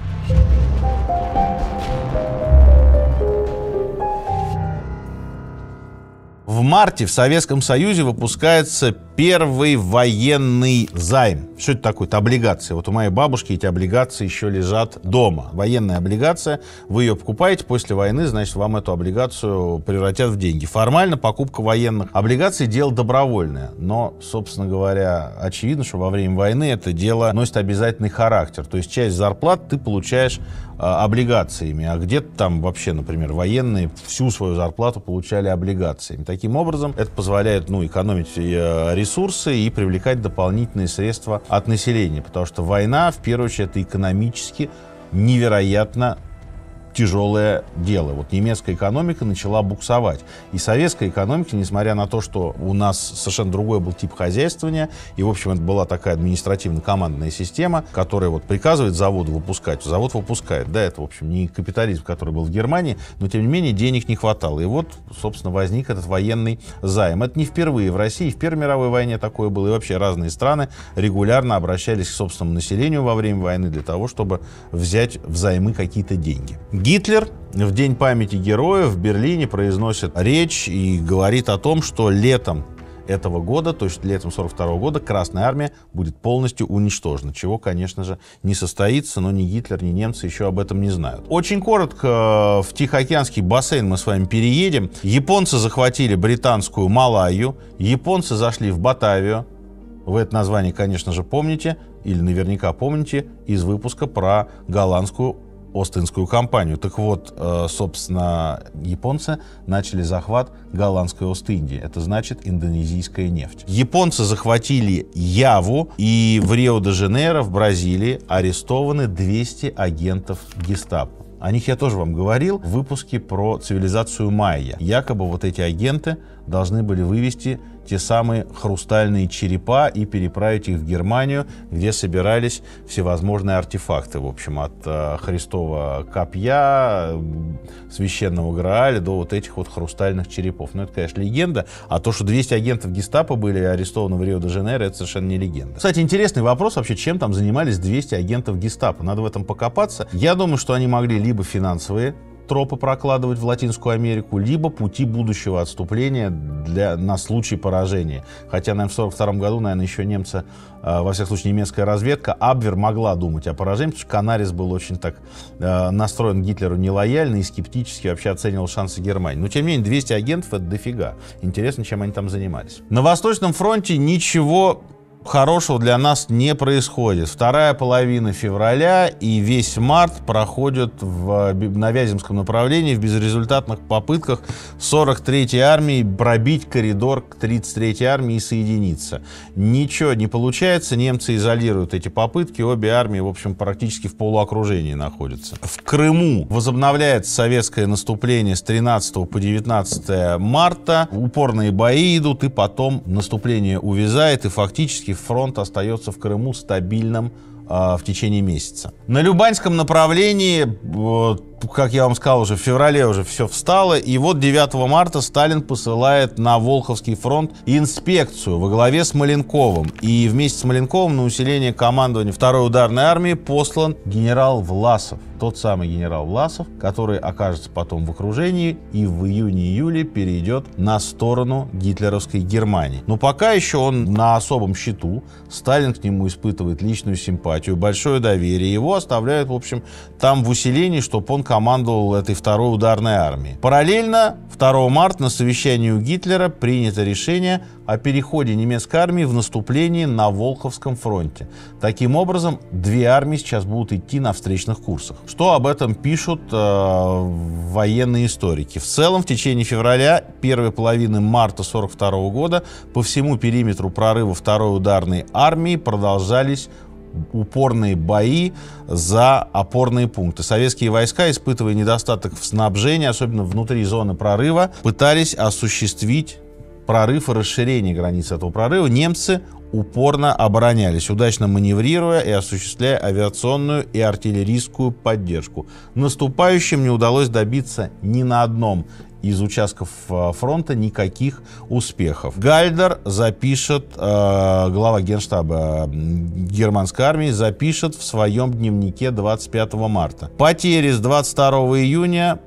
[SPEAKER 2] В марте в Советском Союзе выпускается первый военный займ. Что это такое? Это облигация. Вот у моей бабушки эти облигации еще лежат дома. Военная облигация. Вы ее покупаете после войны, значит, вам эту облигацию превратят в деньги. Формально покупка военных облигаций — дело добровольное. Но, собственно говоря, очевидно, что во время войны это дело носит обязательный характер. То есть часть зарплат ты получаешь облигациями, а где-то там вообще, например, военные всю свою зарплату получали облигациями. Таким образом, это позволяет, экономить ресурсы и привлекать дополнительные средства от населения, потому что война, в первую очередь, это экономически невероятно тяжелое дело. Вот немецкая экономика начала буксовать. И советская экономика, несмотря на то, что у нас совершенно другой был тип хозяйствования, и, в общем, это была такая административно-командная система, которая вот приказывает заводу выпускать, завод выпускает. Да, это, в общем, не капитализм, который был в Германии, но, тем не менее, денег не хватало. И вот, собственно, возник этот военный займ. Это не впервые в России. В Первой мировой войне такое было, и вообще разные страны регулярно обращались к собственному населению во время войны для того, чтобы взять взаймы какие-то деньги. Гитлер в День памяти героев в Берлине произносит речь и говорит о том, что летом этого года, то есть летом 1942 года, Красная Армия будет полностью уничтожена, чего, конечно же, не состоится, но ни Гитлер, ни немцы еще об этом не знают. Очень коротко в Тихоокеанский бассейн мы с вами переедем. Японцы захватили британскую Малайю, японцы зашли в Батавию. Вы это название, конечно же, помните, или наверняка помните из выпуска про голландскую Ост-Индскую компанию. Так вот, собственно, японцы начали захват голландской Ост-Индии. Это значит индонезийская нефть. Японцы захватили Яву, и в Рио-де-Жанейро, в Бразилии, арестованы 200 агентов гестапо. О них я тоже вам говорил в выпуске про цивилизацию майя. Якобы вот эти агенты должны были вывести те самые хрустальные черепа и переправить их в Германию, где собирались всевозможные артефакты, в общем, от Христова копья, священного Грааля до вот этих вот хрустальных черепов. Ну, это, конечно, легенда, а то, что 200 агентов гестапо были арестованы в Рио-де-Жанейро, это совершенно не легенда. Кстати, интересный вопрос вообще, чем там занимались 200 агентов гестапо. Надо в этом покопаться. Я думаю, что они могли либо финансовые тропы прокладывать в Латинскую Америку, либо пути будущего отступления на случай поражения. Хотя, наверное, в 1942 году, наверное, еще немцы, во всяком случае, немецкая разведка, Абвер могла думать о поражении, потому что Канарис был очень так настроен к Гитлеру нелояльно и скептически вообще оценивал шансы Германии. Но, тем не менее, 200 агентов — это дофига. Интересно, чем они там занимались. На Восточном фронте ничего хорошего для нас не происходит. Вторая половина февраля и весь март проходят на Вяземском направлении в безрезультатных попытках 43-й армии пробить коридор к 33-й армии и соединиться. Ничего не получается, немцы изолируют эти попытки, обе армии, в общем, практически в полуокружении находятся. В Крыму возобновляется советское наступление с 13 по 19 марта, упорные бои идут, и потом наступление увязает, и фактически фронт остается в Крыму стабильным в течение месяца. На Любанском направлении, как я вам сказал, уже в феврале уже все встало, и вот 9 марта Сталин посылает на Волховский фронт инспекцию во главе с Маленковым. И вместе с Маленковым на усиление командования 2-й ударной армии послан генерал Власов. Тот самый генерал Власов, который окажется потом в окружении и в июне-июле перейдет на сторону гитлеровской Германии. Но пока еще он на особом счету. Сталин к нему испытывает личную симпатию, большое доверие. Его оставляют, в общем, там в усилении, чтобы он командовал этой 2-й ударной армией. Параллельно 2 марта на совещании у Гитлера принято решение о переходе немецкой армии в наступление на Волховском фронте. Таким образом, две армии сейчас будут идти на встречных курсах. Что об этом пишут военные историки? В целом, в течение февраля, первой половины марта 1942 года по всему периметру прорыва 2-й ударной армии продолжались упорные бои за опорные пункты. Советские войска, испытывая недостаток в снабжении, особенно внутри зоны прорыва, пытались осуществить прорыв и расширение границ этого прорыва. Немцы упорно оборонялись, удачно маневрируя и осуществляя авиационную и артиллерийскую поддержку. Наступающим не удалось добиться ни на одном из участков фронта никаких успехов. Гальдер запишет, глава генштаба германской армии, запишет в своем дневнике 25 марта. Потери с 22 июня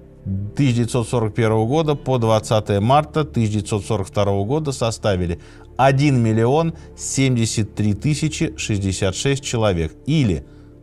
[SPEAKER 2] 1941 года по 20 марта 1942 года составили 1 миллион 73 тысячи 66 человек, или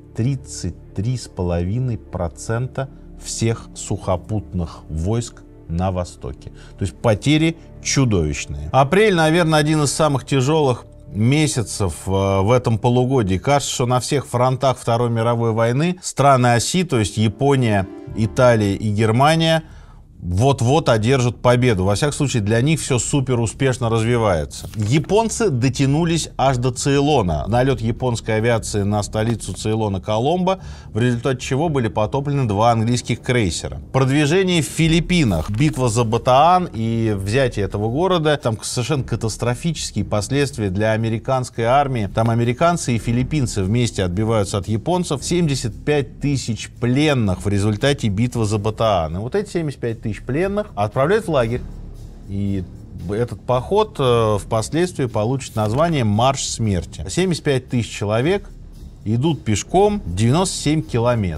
[SPEAKER 2] 33,5% всех сухопутных войск на Востоке. То есть потери чудовищные. Апрель, наверное, один из самых тяжелых месяцев в этом полугодии. Кажется, что на всех фронтах Второй мировой войны страны оси, то есть Япония, Италия и Германия, вот-вот одержат победу. Во всяком случае, для них все супер успешно развивается. Японцы дотянулись аж до Цейлона. Налет японской авиации на столицу Цейлона Коломбо, в результате чего были потоплены 2 английских крейсера. Продвижение в Филиппинах, битва за Батаан и взятие этого города, там совершенно катастрофические последствия для американской армии. Там американцы и филиппинцы вместе отбиваются от японцев. 75 тысяч пленных в результате битвы за Батаан. И вот эти 75 тысяч пленных отправляют в лагерь. И этот поход впоследствии получит название «Марш смерти». 75 тысяч человек идут пешком 97 километров.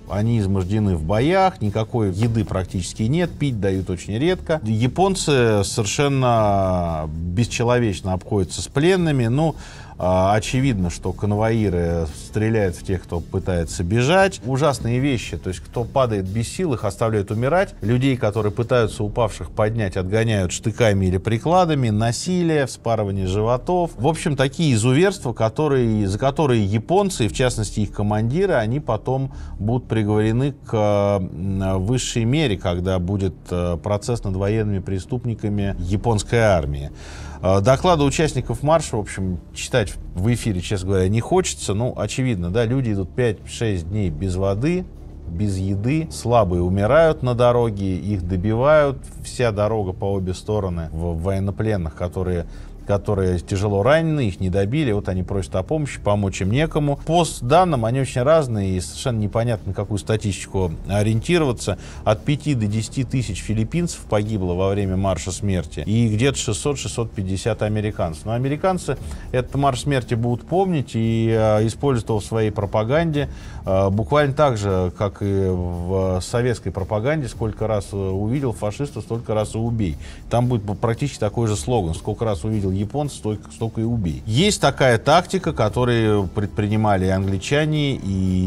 [SPEAKER 2] они измождены в боях, никакой еды практически нет, пить дают очень редко. Японцы совершенно бесчеловечно обходятся с пленными. Ну, очевидно, что конвоиры стреляют в тех, кто пытается бежать. Ужасные вещи. То есть, кто падает без сил, их оставляют умирать. Людей, которые пытаются упавших поднять, отгоняют штыками или прикладами. Насилие, вспарывание животов. В общем, такие изуверства, за которые японцы, и в частности их командиры, они потом будут приговорены к высшей мере, когда будет процесс над военными преступниками японской армии. Доклады участников марша, в общем, читать в эфире, честно говоря, не хочется. Ну, очевидно, да, люди идут 5-6 дней без воды, без еды, слабые умирают на дороге, их добивают. Вся дорога по обе стороны военнопленных, которые тяжело ранены, их не добили, вот они просят о помощи, помочь им некому. По данным, они очень разные, и совершенно непонятно, на какую статистику ориентироваться. От 5 до 10 тысяч филиппинцев погибло во время марша смерти, и где-то 600-650 американцев. Но американцы этот марш смерти будут помнить и используют его в своей пропаганде, буквально так же, как и в советской пропаганде: сколько раз увидел фашиста, столько раз и убей. Там будет практически такой же слоган: сколько раз увидел японцев, столько и убей. Есть такая тактика, которую предпринимали и англичане,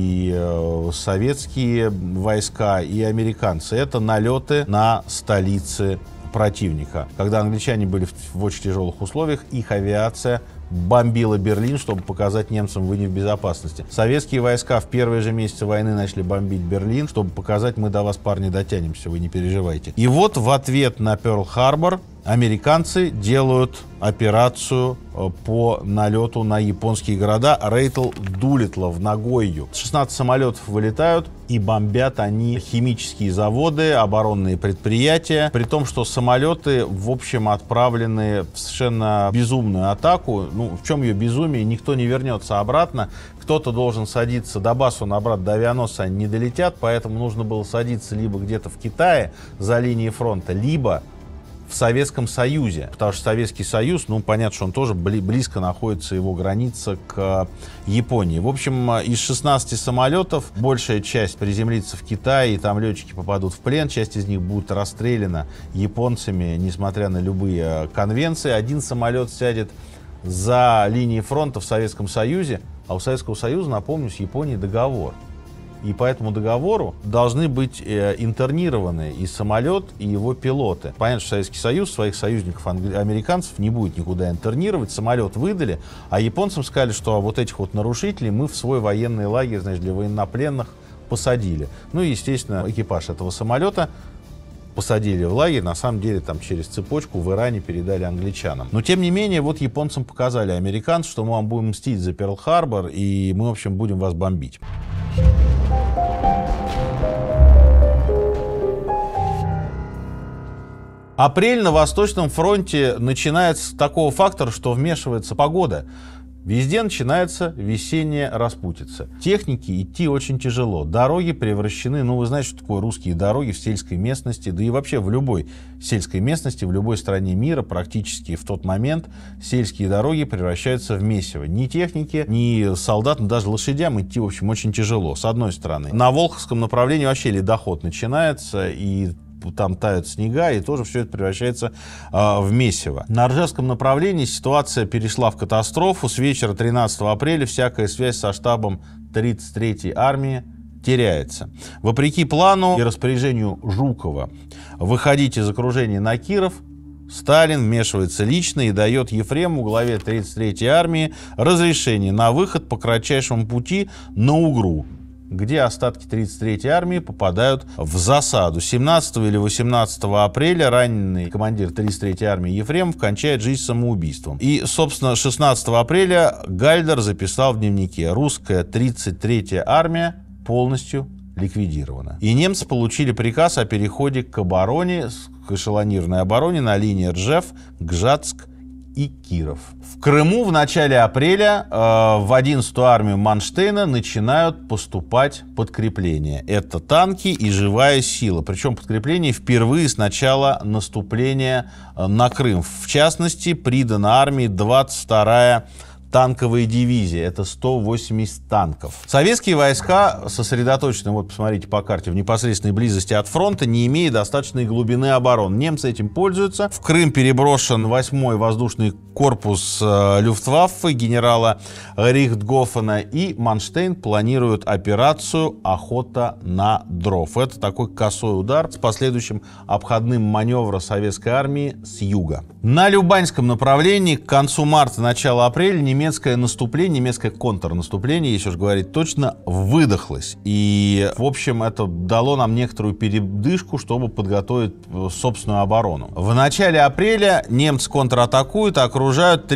[SPEAKER 2] и советские войска, и американцы. Это налеты на столицы противника. Когда англичане были в очень тяжелых условиях, их авиация бомбила Берлин, чтобы показать немцам: вы не в безопасности. Советские войска в первые же месяцы войны начали бомбить Берлин, чтобы показать: мы до вас, парни, дотянемся, вы не переживайте. И вот в ответ на Пёрл-Харбор американцы делают операцию по налету на японские города Рейтл-Дулитло в Нагойю. 16 самолетов вылетают, и бомбят они химические заводы, оборонные предприятия, при том, что самолеты, в общем, отправлены в совершенно безумную атаку. Ну, в чем ее безумие? Никто не вернется обратно. Кто-то должен садиться до базы, обратно до авианосца они не долетят, поэтому нужно было садиться либо где-то в Китае за линией фронта, либо в Советском Союзе, потому что Советский Союз, ну, понятно, что он тоже близко находится, его граница к Японии. В общем, из 16 самолетов большая часть приземлится в Китае, и там летчики попадут в плен, часть из них будет расстреляна японцами, несмотря на любые конвенции. Один самолет сядет за линией фронта в Советском Союзе, а у Советского Союза, напомню, с Японией договор. И по этому договору должны быть интернированы и самолет, и его пилоты. Понятно, что Советский Союз своих союзников, американцев, не будет никуда интернировать. Самолет выдали, а японцам сказали, что вот этих вот нарушителей мы в свой военный лагерь, значит, для военнопленных посадили. Ну и, естественно, экипаж этого самолета посадили в лагерь, на самом деле там через цепочку в Иране передали англичанам. Но тем не менее, вот японцам показали американцам, что мы вам будем мстить за Пёрл-Харбор, и мы, в общем, будем вас бомбить. Апрель на Восточном фронте начинается с такого фактора, что вмешивается погода. Везде начинается весенняя распутица. Технике идти очень тяжело. Дороги превращены, ну вы знаете, что такое русские дороги в сельской местности, да и вообще в любой сельской местности, в любой стране мира практически в тот момент сельские дороги превращаются в месиво. Ни техники, ни солдатам, даже лошадям идти, в общем, очень тяжело, с одной стороны. На Волховском направлении вообще ледоход начинается, и там тают снега, и тоже все это превращается в месиво. На Ржевском направлении ситуация перешла в катастрофу. С вечера 13 апреля всякая связь со штабом 33-й армии теряется. Вопреки плану и распоряжению Жукова выходить из окружения на Киров, Сталин вмешивается лично и дает Ефремову, главе 33-й армии, разрешение на выход по кратчайшему пути на Угру, где остатки 33-й армии попадают в засаду. 17 или 18 апреля раненый командир 33-й армии Ефремов кончает жизнь самоубийством. И, собственно, 16 апреля Гальдер записал в дневнике: русская 33-я армия полностью ликвидирована. И немцы получили приказ о переходе к обороне, к эшелонированной обороне на линии Ржев, Гжатск и Киров. В Крыму в начале апреля в 11-ю армию Манштейна начинают поступать подкрепления. Это танки и живая сила. Причем подкрепление впервые с начала наступления на Крым. В частности, придана армии 22-я танковые дивизии. Это 180 танков. Советские войска сосредоточены, вот посмотрите по карте, в непосредственной близости от фронта, не имея достаточной глубины обороны. Немцы этим пользуются. В Крым переброшен 8-й воздушный корпус Люфтваффе генерала Рихтгофена, и Манштейн планирует операцию «Охота на дров». Это такой косой удар с последующим обходным маневром советской армии с юга. На Любанском направлении к концу марта, начало апреля немецкое наступление, немецкое контрнаступление, если уж говорить точно, выдохлось. И, в общем, это дало нам некоторую передышку, чтобы подготовить собственную оборону. В начале апреля немцы контратакуют, окружают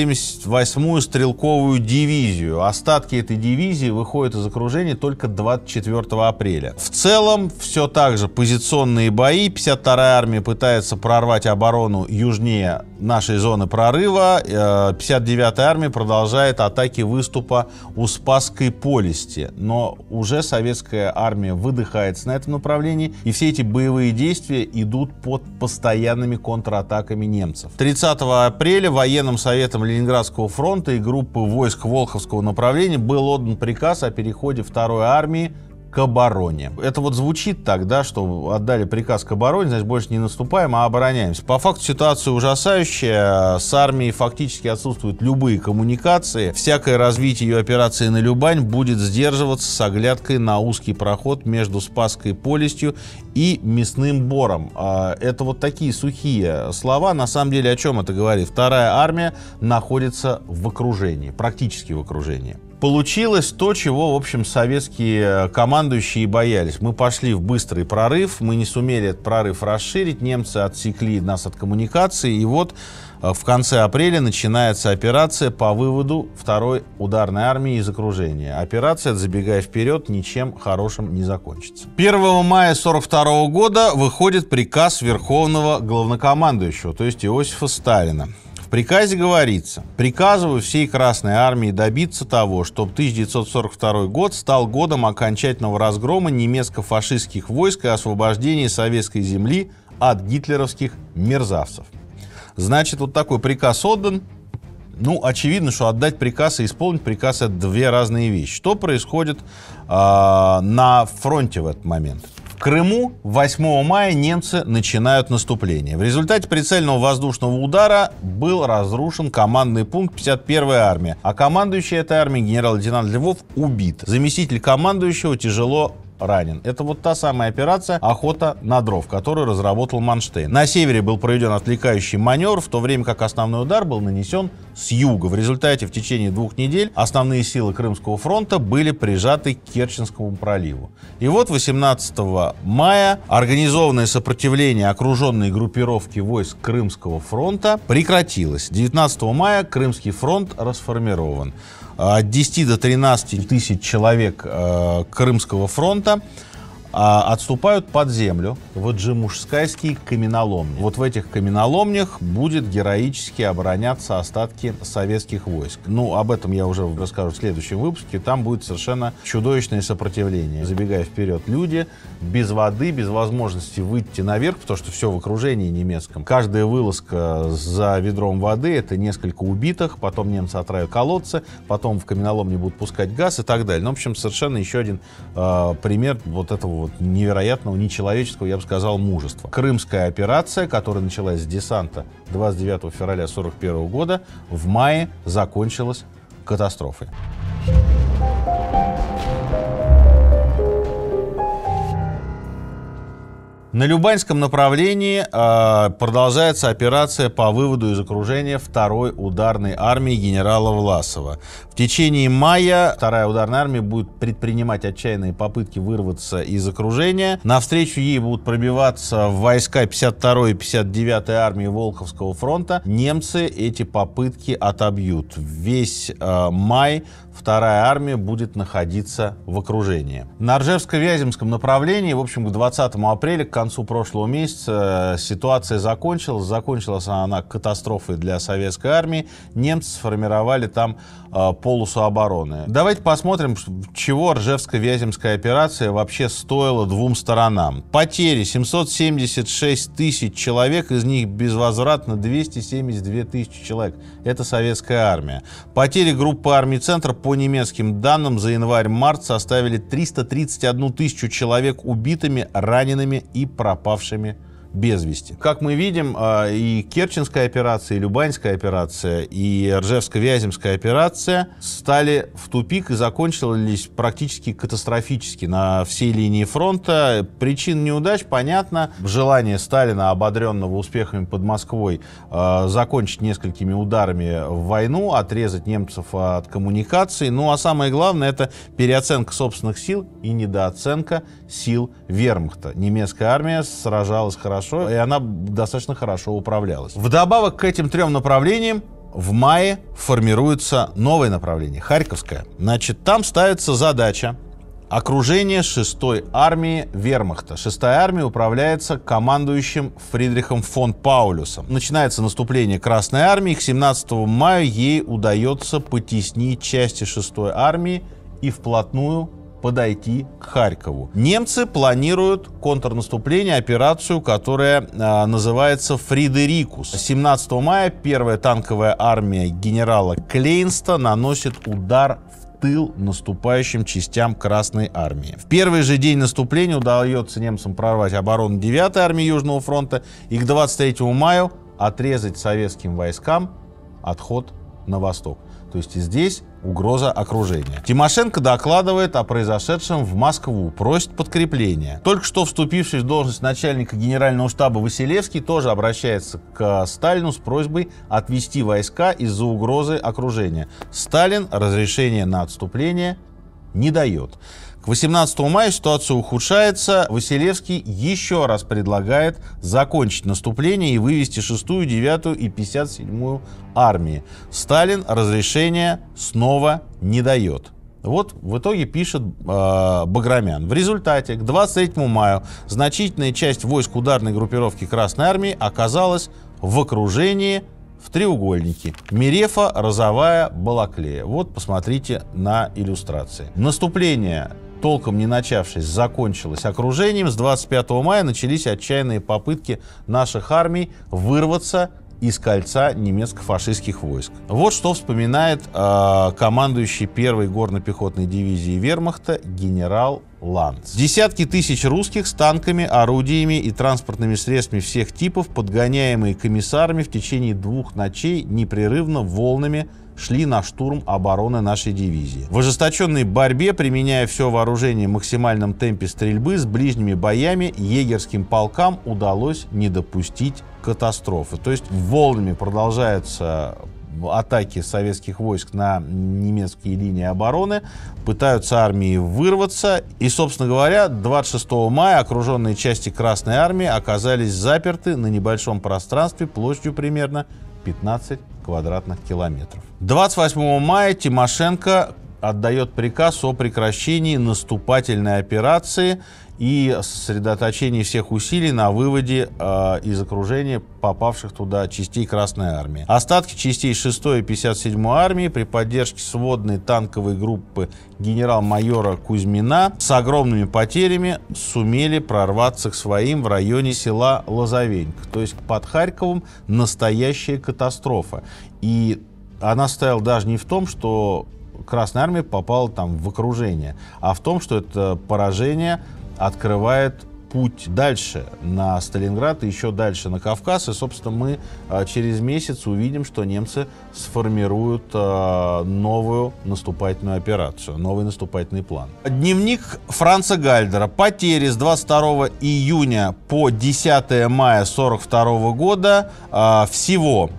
[SPEAKER 2] 378-ю стрелковую дивизию. Остатки этой дивизии выходят из окружения только 24 апреля. В целом, все так же позиционные бои. 52-я армия пытается прорвать оборону южнее нашей зоны прорыва. 59-я армия продолжает атаки выступа у Спасской Полести. Но уже советская армия выдыхается на этом направлении, и все эти боевые действия идут под постоянными контратаками немцев. 30 апреля военным советом Ленинградского фронта и группы войск Волховского направления был отдан приказ о переходе 2-й армии к обороне. Это вот звучит так, да, что отдали приказ к обороне, значит, больше не наступаем, а обороняемся. По факту ситуация ужасающая. С армией фактически отсутствуют любые коммуникации. Всякое развитие ее операции на Любань будет сдерживаться с оглядкой на узкий проход между Спасской Полестью и Мясным Бором. Это вот такие сухие слова. На самом деле о чем это говорит? 2-я армия находится в окружении, практически в окружении. Получилось то, чего, в общем, советские командующие боялись. Мы пошли в быстрый прорыв, мы не сумели этот прорыв расширить, немцы отсекли нас от коммуникации, и вот в конце апреля начинается операция по выводу 2-й ударной армии из окружения. Операция, забегая вперед, ничем хорошим не закончится. 1 мая 1942 года выходит приказ Верховного Главнокомандующего, то есть Иосифа Сталина. В приказе говорится: «Приказываю всей Красной Армии добиться того, чтобы 1942 год стал годом окончательного разгрома немецко-фашистских войск и освобождения советской земли от гитлеровских мерзавцев». Значит, вот такой приказ отдан. Ну, очевидно, что отдать приказ и исполнить приказ — это две разные вещи. Что происходит на фронте в этот момент? В Крыму 8 мая немцы начинают наступление. В результате прицельного воздушного удара был разрушен командный пункт 51-й армии, а командующий этой армией генерал-лейтенант Львов убит. Заместитель командующего тяжело ранен. Это вот та самая операция «Охота на дров», которую разработал Манштейн. На севере был проведен отвлекающий маневр, в то время как основной удар был нанесен с юга. В результате в течение 2 недель основные силы Крымского фронта были прижаты к Керченскому проливу. И вот 18 мая организованное сопротивление окруженной группировки войск Крымского фронта прекратилось. 19 мая Крымский фронт расформирован. От 10 до 13 тысяч человек Крымского фронта отступают под землю в Аджимушскайские каменоломни. Вот в этих каменоломнях будет героически обороняться остатки советских войск. Ну, об этом я уже расскажу в следующем выпуске. Там будет совершенно чудовищное сопротивление. Забегая вперед, люди без воды, без возможности выйти наверх, потому что все в окружении немецком. Каждая вылазка за ведром воды — это несколько убитых, потом немцы отравят колодцы, потом в каменоломне будут пускать газ и так далее. Ну, в общем, совершенно еще один пример вот этого вот невероятного, нечеловеческого, я бы сказал, мужества. Крымская операция, которая началась с десанта 29 февраля 1941 года, в мае закончилась катастрофой. На Любанском направлении продолжается операция по выводу из окружения 2-й ударной армии генерала Власова. В течение мая 2-я ударная армия будет предпринимать отчаянные попытки вырваться из окружения. Навстречу ей будут пробиваться войска 52-й и 59-й армии Волховского фронта. Немцы эти попытки отобьют. Весь май 2-я армия будет находиться в окружении. На Ржевско-Вяземском направлении, в общем, к 20 апреля, к концу прошлого месяца ситуация закончилась она катастрофой для советской армии. Немцы сформировали там полосу обороны. Давайте посмотрим, чего Ржевско-Вяземская операция вообще стоила двум сторонам. Потери 776 тысяч человек, из них безвозвратно 272 тысячи человек. Это советская армия. Потери группы армий «Центр» по немецким данным за январь-март составили 331 тысячу человек убитыми, ранеными и пропавшими без вести. Как мы видим, и Керченская операция, и Любанская операция, и Ржевско-Вяземская операция стали в тупик и закончились практически катастрофически на всей линии фронта. Причин неудач понятно. Желание Сталина, ободренного успехами под Москвой, закончить несколькими ударами в войну, отрезать немцев от коммуникаций. Ну а самое главное — это переоценка собственных сил и недооценка сил вермахта. Немецкая армия сражалась хорошо, и она достаточно хорошо управлялась. Вдобавок к этим трем направлениям в мае формируется новое направление — Харьковское. Значит, там ставится задача окружение 6-й армии вермахта. 6-я армия управляется командующим Фридрихом фон Паулюсом. Начинается наступление Красной армии. К 17 мая ей удается потеснить части 6-й армии и вплотную подойти к Харькову. Немцы планируют контрнаступление, операцию, которая называется Фридерикус. 17 мая первая танковая армия генерала Клейнста наносит удар в тыл наступающим частям Красной армии. В первый же день наступления удается немцам прорвать оборону 9-й армии Южного фронта и к 23 мая отрезать советским войскам отход на восток. То есть и здесь угроза окружения. Тимошенко докладывает о произошедшем в Москву, просит подкрепления. Только что вступивший в должность начальника генерального штаба Василевский тоже обращается к Сталину с просьбой отвести войска из-за угрозы окружения. Сталин разрешения на отступление не дает. К 18 мая ситуация ухудшается. Василевский еще раз предлагает закончить наступление и вывести 6-ю, 9-ю и 57-ю армии. Сталин разрешения снова не дает. Вот в итоге пишет Баграмян. В результате к 23 мая значительная часть войск ударной группировки Красной армии оказалась в окружении в треугольнике Мерефа, Розовая, Балаклея. Вот посмотрите на иллюстрации. Наступление, толком не начавшись, закончилось окружением. С 25 мая начались отчаянные попытки наших армий вырваться из кольца немецко-фашистских войск. Вот что вспоминает командующий 1-й горно-пехотной дивизии вермахта генерал Ланц. Десятки тысяч русских с танками, орудиями и транспортными средствами всех типов, подгоняемые комиссарами, в течение 2 ночей непрерывно волнами шли на штурм обороны нашей дивизии. В ожесточенной борьбе, применяя все вооружение в максимальном темпе стрельбы, с ближними боями егерским полкам удалось не допустить катастрофы. То есть волнами продолжаются атаки советских войск на немецкие линии обороны, пытаются армии вырваться. И, собственно говоря, 26 мая окруженные части Красной армии оказались заперты на небольшом пространстве площадью примерно 15 квадратных километров. 28 мая Тимошенко отдает приказ о прекращении наступательной операции и сосредоточении всех усилий на выводе из окружения попавших туда частей Красной армии. Остатки частей 6-й и 57-й армии при поддержке сводной танковой группы генерал-майора Кузьмина с огромными потерями сумели прорваться к своим в районе села Лозовенька. То есть под Харьковом настоящая катастрофа. И она стояла даже не в том, что Красная армия попала там в окружение, а в том, что это поражение открывает путь дальше на Сталинград и еще дальше на Кавказ. И, собственно, мы через месяц увидим, что немцы сформируют новую наступательную операцию, новый наступательный план. Дневник Франца Гальдера. Потери с 22 июня по 10 мая 1942 года всего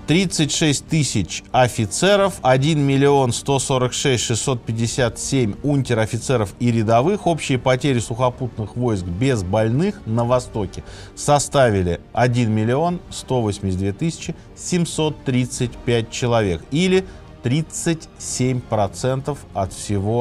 [SPEAKER 2] 36 тысяч офицеров, 1 миллион 146 657 унтер-офицеров и рядовых. Общие потери сухопутных войск без больных на Востоке составили 1 миллион 182 тысячи 735 человек, или 37% от всего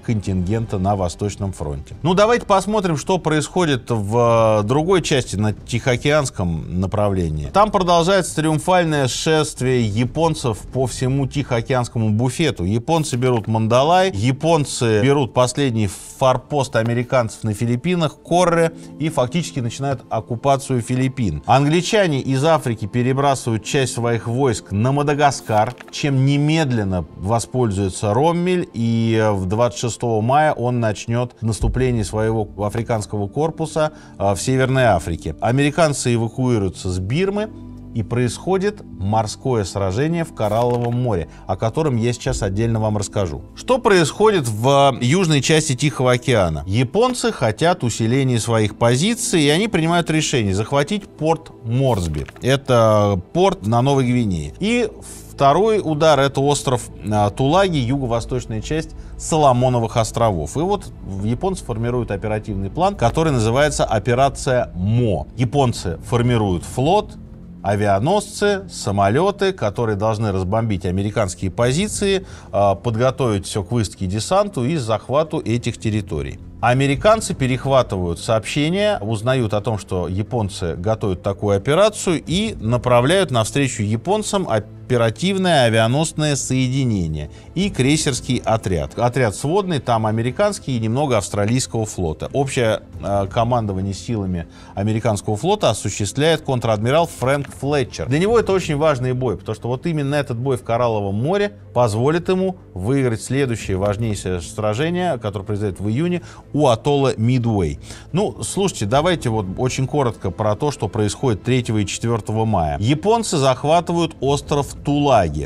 [SPEAKER 2] контингента на Восточном фронте. Ну, давайте посмотрим, что происходит в другой части, на Тихоокеанском направлении. Там продолжается триумфальное шествие японцев по всему Тихоокеанскому буфету. Японцы берут Мандалай, японцы берут последний форпост американцев на Филиппинах, Корре, и фактически начинают оккупацию Филиппин. Англичане из Африки перебрасывают часть своих войск на Мадагаскар, чем немедленно воспользуется Роммель, и 26 мая он начнет наступление своего африканского корпуса в Северной Африке. Американцы эвакуируются с Бирмы, и происходит морское сражение в Коралловом море, о котором я сейчас отдельно вам расскажу. Что происходит в южной части Тихого океана? Японцы хотят усиления своих позиций, и они принимают решение захватить порт Морсби. Это порт на Новой Гвинее. И второй удар — это остров Тулаги, юго-восточная часть Соломоновых островов. И вот японцы формируют оперативный план, который называется «Операция МО». Японцы формируют флот, авианосцы, самолеты, которые должны разбомбить американские позиции, подготовить все к высадке десанту и захвату этих территорий. Американцы перехватывают сообщения, узнают о том, что японцы готовят такую операцию, и направляют навстречу японцам оперативное авианосное соединение и крейсерский отряд. Отряд сводный, там американский и немного австралийского флота. Общее командование силами американского флота осуществляет контр-адмирал Фрэнк Флетчер. Для него это очень важный бой, потому что вот именно этот бой в Коралловом море позволит ему выиграть следующее важнейшее сражение, которое произойдет в июне у атолла Мидуэй. Ну, слушайте, давайте вот очень коротко про то, что происходит 3 и 4 мая. Японцы захватывают остров Тулаги,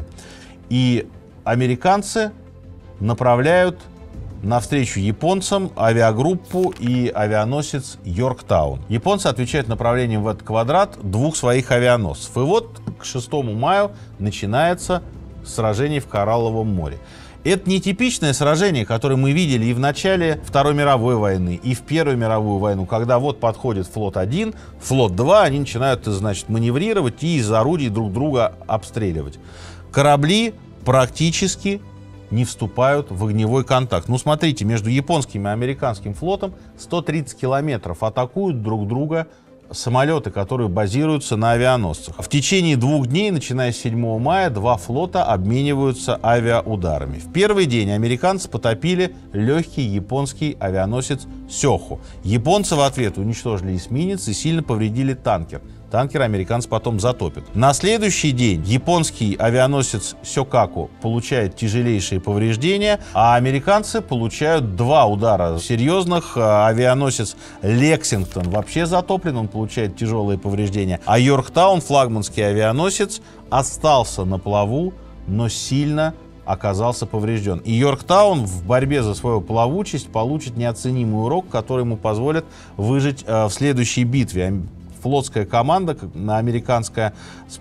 [SPEAKER 2] и американцы направляют навстречу японцам авиагруппу и авианосец Йорктаун. Японцы отвечают направлением в этот квадрат двух своих авианосцев. И вот к 6 мая начинается сражение в Коралловом море. Это не типичное сражение, которое мы видели и в начале Второй мировой войны, и в Первую мировую войну, когда вот подходит флот 1, флот 2, они начинают, значит, маневрировать и из орудий друг друга обстреливать. Корабли практически не вступают в огневой контакт. Ну, смотрите, между японским и американским флотом 130 километров атакуют друг друга самолеты, которые базируются на авианосцах. В течение 2 дней, начиная с 7 мая, два флота обмениваются авиаударами. В первый день американцы потопили легкий японский авианосец Сёху. Японцы в ответ уничтожили эсминец и сильно повредили танкер. Танкер американцы потом затопят. На следующий день японский авианосец Сёкаку получает тяжелейшие повреждения, а американцы получают 2 удара серьезных. Авианосец Лексингтон вообще затоплен, он получает тяжелые повреждения. А Йорктаун, флагманский авианосец, остался на плаву, но сильно оказался поврежден. И Йорктаун в борьбе за свою плавучесть получит неоценимый урок, который ему позволит выжить в следующей битве. Флотская команда американская с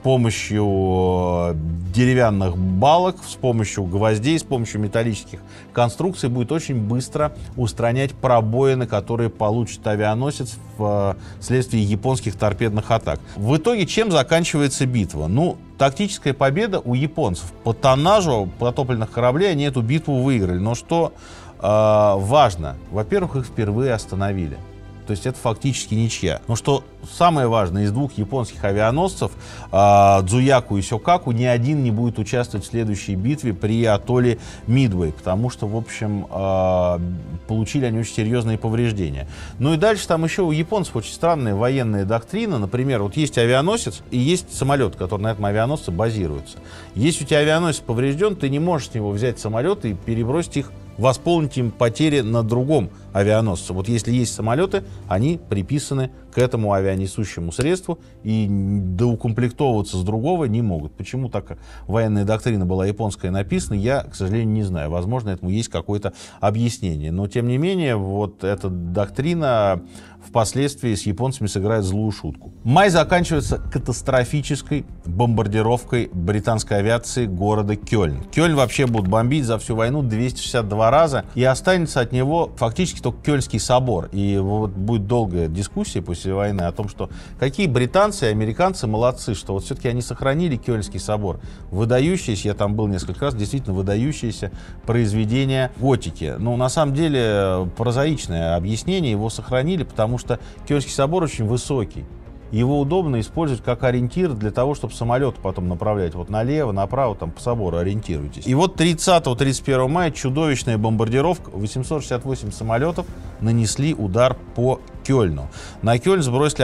[SPEAKER 2] помощью деревянных балок, с помощью гвоздей, с помощью металлических конструкций будет очень быстро устранять пробоины, которые получит авианосец вследствие японских торпедных атак. В итоге чем заканчивается битва? Ну, тактическая победа у японцев. По тоннажу потопленных кораблей они эту битву выиграли. Но что важно? Во-первых, их впервые остановили. То есть это фактически ничья. Но что самое важное, из 2 японских авианосцев, Дзуяку и Сёкаку, ни один не будет участвовать в следующей битве при атолле Мидуэй, потому что, в общем, получили они очень серьезные повреждения. Ну и дальше там еще у японцев очень странная военная доктрина. Например, вот есть авианосец и есть самолет, который на этом авианосце базируется. Если у тебя авианосец поврежден, ты не можешь с него взять самолет и перебросить их, восполнить им потери на другом авианосце. Вот если есть самолеты, они приписаны к этому авианесущему средству и доукомплектовываться с другого не могут. Почему так военная доктрина была японская написана, я, к сожалению, не знаю. Возможно, этому есть какое-то объяснение. Но, тем не менее, вот эта доктрина впоследствии с японцами сыграет злую шутку. Май заканчивается катастрофической бомбардировкой британской авиации города Кёльн. Кёльн вообще будут бомбить за всю войну 262 раза, и останется от него фактически только Кёльнский собор. И вот будет долгая дискуссия после войны о том, что какие британцы и американцы молодцы, что вот все-таки они сохранили Кёльнский собор. Выдающееся, я там был несколько раз, действительно выдающееся произведение готики. Но на самом деле прозаичное объяснение, его сохранили, потому что Кёльнский собор очень высокий. Его удобно использовать как ориентир для того, чтобы самолет потом направлять вот налево, направо, там по собору ориентируйтесь. И вот 30-31 мая чудовищная бомбардировка, 868 самолетов нанесли удар по Кёльну. На Кёльн сбросили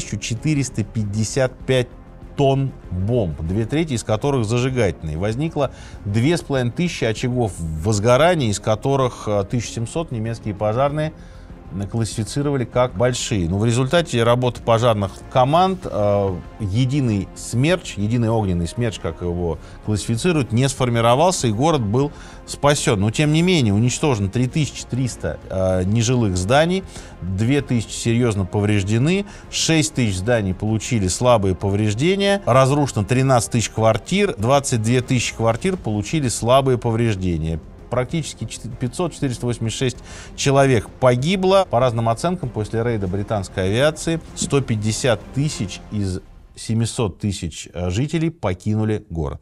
[SPEAKER 2] 1455 тонн бомб, 2/3 из которых зажигательные. Возникло 2500 очагов возгорания, из которых 1700 немецкие пожарные классифицировали как большие. Но в результате работы пожарных команд единый смерч, единый огненный смерч, как его классифицируют, не сформировался, и город был спасен. Но тем не менее уничтожено 3300 нежилых зданий, 2000 серьезно повреждены, 6000 зданий получили слабые повреждения, разрушено 13 тысяч квартир, 22 тысячи квартир получили слабые повреждения. Практически 500-486 человек погибло. По разным оценкам, после рейда британской авиации 150 тысяч из 700 тысяч жителей покинули город.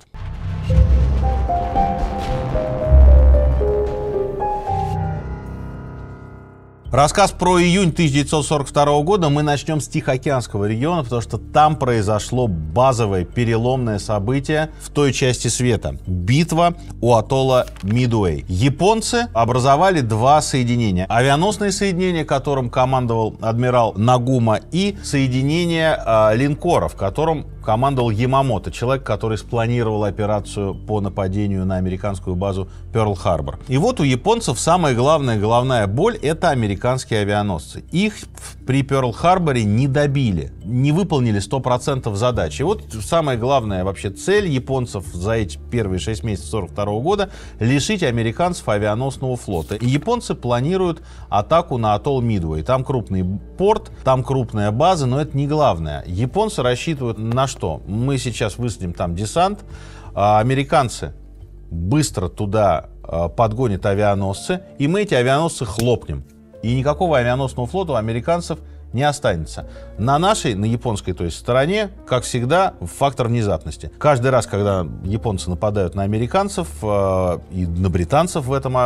[SPEAKER 2] Рассказ про июнь 1942 года мы начнем с Тихоокеанского региона, потому что там произошло базовое переломное событие в той части света. Битва у атолла Мидуэй. Японцы образовали два соединения. Авианосное соединение, которым командовал адмирал Нагума, и соединение линкоров, которым командовал Ямамото, человек, который спланировал операцию по нападению на американскую базу Пёрл-Харбор. И вот у японцев самая главная головная боль — это американские авианосцы. Их при Пёрл-Харборе не добили, не выполнили 100% задач. И вот самая главная вообще цель японцев за эти первые 6 месяцев 1942 года — лишить американцев авианосного флота. И японцы планируют атаку на атолл Мидуэй. Там крупный порт, там крупная база, но это не главное. Японцы рассчитывают на что? Мы сейчас высадим там десант, а американцы быстро туда подгонят авианосцы, и мы эти авианосцы хлопнем. И никакого авианосного флота у американцев не останется. На нашей, на японской, то есть стороне, как всегда, фактор внезапности. Каждый раз, когда японцы нападают на американцев и на британцев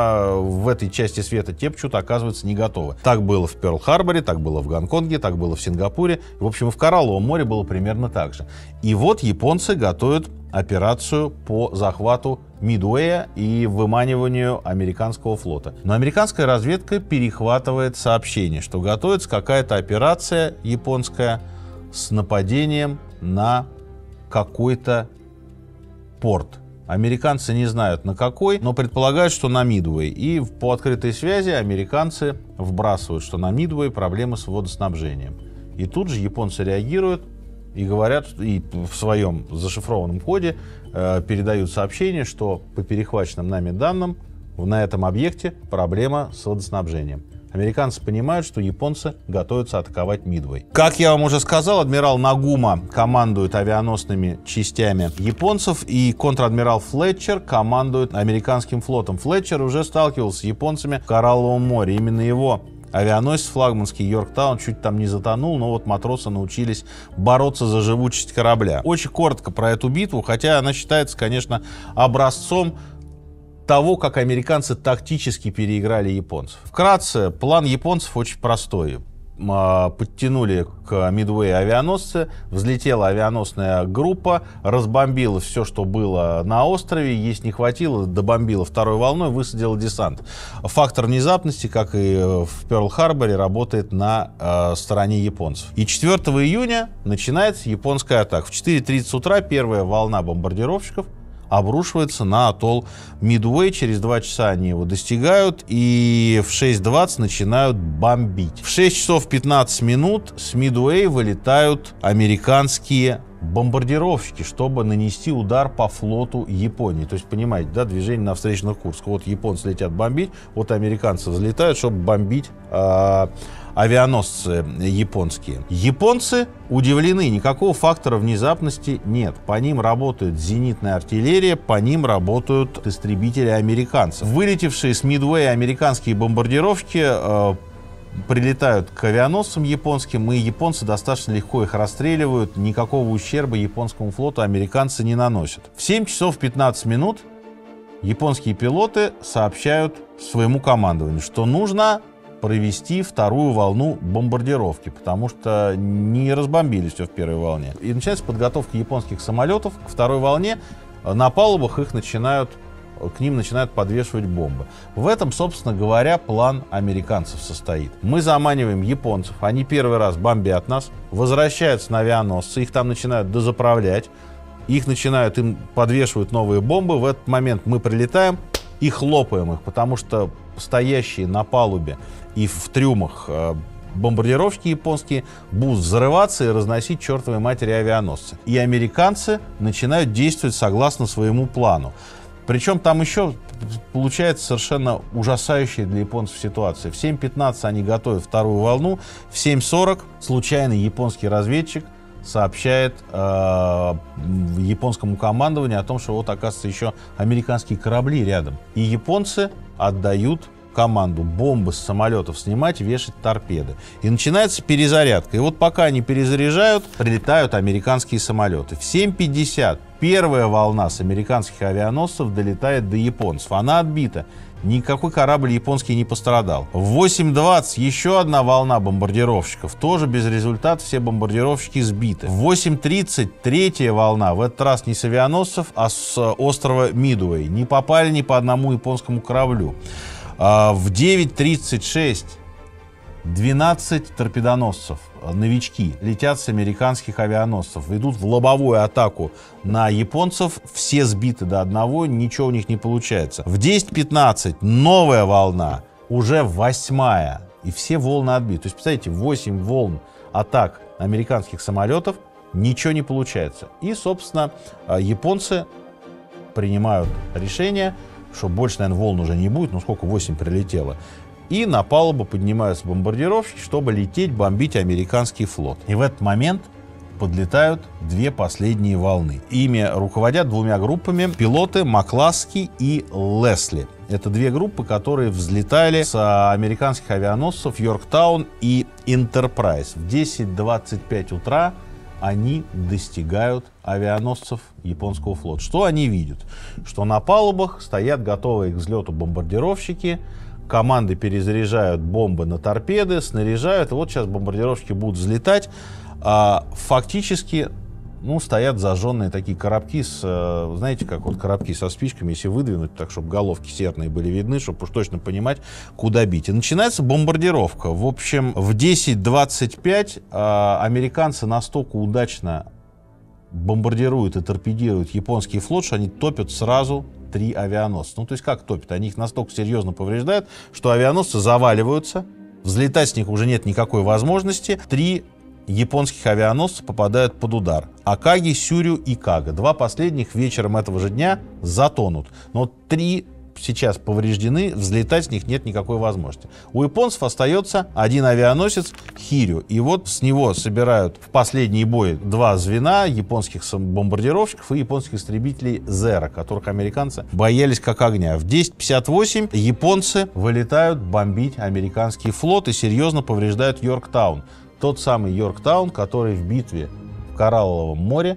[SPEAKER 2] в этой части света, те почему-то оказываются не готовы. Так было в Пёрл-Харборе, так было в Гонконге, так было в Сингапуре. В общем, и в Коралловом море было примерно так же. И вот японцы готовят операцию по захвату Мидуэя и выманиванию американского флота. Но американская разведка перехватывает сообщение, что готовится какая-то операция японская с нападением на какой-то порт. Американцы не знают на какой, но предполагают, что на Мидуэй. И по открытой связи американцы вбрасывают, что на Мидуэй проблемы с водоснабжением. И тут же японцы реагируют и говорят, и в своем зашифрованном коде передают сообщение, что по перехваченным нами данным на этом объекте проблема с водоснабжением. Американцы понимают, что японцы готовятся атаковать Мидуэй. Как я вам уже сказал, адмирал Нагума командует авианосными частями японцев, и контр-адмирал Флетчер командует американским флотом. Флетчер уже сталкивался с японцами в Коралловом море. Именно его авианосец флагманский Йорктаун чуть там не затонул, но вот матросы научились бороться за живучесть корабля. Очень коротко про эту битву, хотя она считается, конечно, образцом того, как американцы тактически переиграли японцев. Вкратце, план японцев очень простой. Подтянули к Мидуэю авианосцы, взлетела авианосная группа, разбомбила все, что было на острове, если не хватило, добомбила второй волной, высадила десант. Фактор внезапности, как и в Пёрл-Харборе, работает на стороне японцев. И 4 июня начинается японская атака. В 4:30 утра первая волна бомбардировщиков обрушивается на атолл Мидуэй. Через 2 часа они его достигают и в 6:20 начинают бомбить. В 6 часов 15 минут с Мидуэй вылетают американские бомбардировщики, чтобы нанести удар по флоту Японии. То есть, понимаете, да, движение на встречных курсах. Вот японцы летят бомбить, вот американцы взлетают, чтобы бомбить авианосцы японские. Японцы удивлены, никакого фактора внезапности нет. По ним работает зенитная артиллерия, по ним работают истребители американцев. Вылетевшие с Мидуэя американские бомбардировщики прилетают к авианосцам японским, и японцы достаточно легко их расстреливают. Никакого ущерба японскому флоту американцы не наносят. В 7 часов 15 минут японские пилоты сообщают своему командованию, что нужно провести вторую волну бомбардировки, потому что не разбомбили все в первой волне. И начинается подготовка японских самолетов к второй волне. На палубах к ним начинают подвешивать бомбы. В этом, собственно говоря, план американцев состоит. Мы заманиваем японцев, они первый раз бомбят нас, возвращаются на авианосцы, их там начинают дозаправлять, им подвешивают новые бомбы. В этот момент мы прилетаем и хлопаем их, потому что стоящие на палубе и в трюмах бомбардировщики японские будут взрываться и разносить чертовой матери авианосцы. И американцы начинают действовать согласно своему плану. Причем там еще получается совершенно ужасающая для японцев ситуация. В 7:15 они готовят вторую волну, в 7:40 случайный японский разведчик сообщает японскому командованию о том, что вот, оказывается, еще американские корабли рядом. И японцы отдают команду бомбы с самолетов снимать, вешать торпеды. И начинается перезарядка. И вот пока они перезаряжают, прилетают американские самолеты. В 7:50 первая волна с американских авианосцев долетает до японцев. Она отбита. Никакой корабль японский не пострадал. В 8:20 еще одна волна бомбардировщиков. Тоже без результата, все бомбардировщики сбиты. В 8:30 третья волна. В этот раз не с авианосцев, а с острова Мидуэй. Не попали ни по одному японскому кораблю. В 9:36 12 торпедоносцев, новички, летят с американских авианосцев, идут в лобовую атаку на японцев, все сбиты до одного, ничего у них не получается. В 10:15 новая волна, уже 8-я, и все волны отбиты. То есть, представляете, 8 волн атак американских самолетов, ничего не получается. И, собственно, японцы принимают решение, что больше, наверное, волн уже не будет, но сколько, 8 прилетело. И на палубу поднимаются бомбардировщики, чтобы лететь, бомбить американский флот. И в этот момент подлетают две последние волны. Ими руководят двумя группами пилоты Макласки и Лесли. Это две группы, которые взлетали с американских авианосцев Йорктаун и Энтерпрайз. В 10:25 утра они достигают авианосцев японского флота. Что они видят? Что на палубах стоят готовые к взлету бомбардировщики, команды перезаряжают бомбы на торпеды, снаряжают, и вот сейчас бомбардировщики будут взлетать. Фактически, стоят зажженные такие коробки, знаете, как вот коробки со спичками, если выдвинуть так, чтобы головки серные были видны, чтобы уж точно понимать, куда бить. И начинается бомбардировка. В общем, в 10:25 американцы настолько удачно бомбардируют и торпедируют японский флот, что они топят сразу 3 авианосца. То есть как топят? Они их настолько серьезно повреждают, что авианосцы заваливаются, взлетать с них уже нет никакой возможности. 3 японских авианосца попадают под удар. Акаги, Сюрю и Кага. 2 последних вечером этого же дня затонут. Но 3 сейчас повреждены, взлетать с них нет никакой возможности. У японцев остается 1 авианосец Хирю. И вот с него собирают в последний бой 2 звена японских бомбардировщиков и японских истребителей Зера, которых американцы боялись как огня. В 10:58 японцы вылетают бомбить американский флот и серьезно повреждают Йорктаун. Тот самый Йорктаун, который в битве в Коралловом море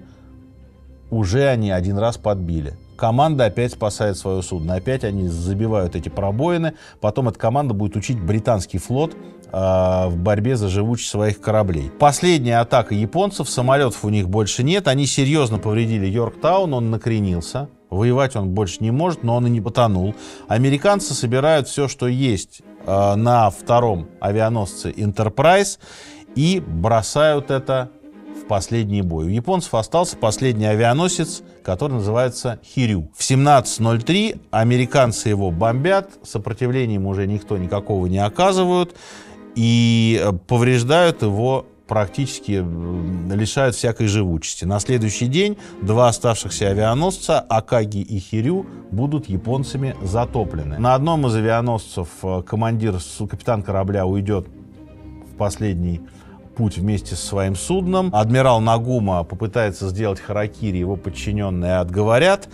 [SPEAKER 2] уже они 1 раз подбили. Команда опять спасает свое судно. Опять они забивают эти пробоины. Потом эта команда будет учить британский флот в борьбе за живучесть своих кораблей. Последняя атака японцев. Самолетов у них больше нет. Они серьезно повредили Йорктаун. Он накренился. Воевать он больше не может, но он и не потонул. Американцы собирают все, что есть на втором авианосце Энтерпрайз и бросают это в последний бой. У японцев остался последний авианосец, который называется Хирю. В 17:03 американцы его бомбят, сопротивления ему уже никто никакого не оказывают, и повреждают его практически лишают всякой живучести. На следующий день два оставшихся авианосца, Акаги и Хирю, будут японцами затоплены. На одном из авианосцев капитан корабля уйдет в последний путь вместе со своим судном. Адмирал Нагума попытается сделать харакири, его подчиненные отговорят.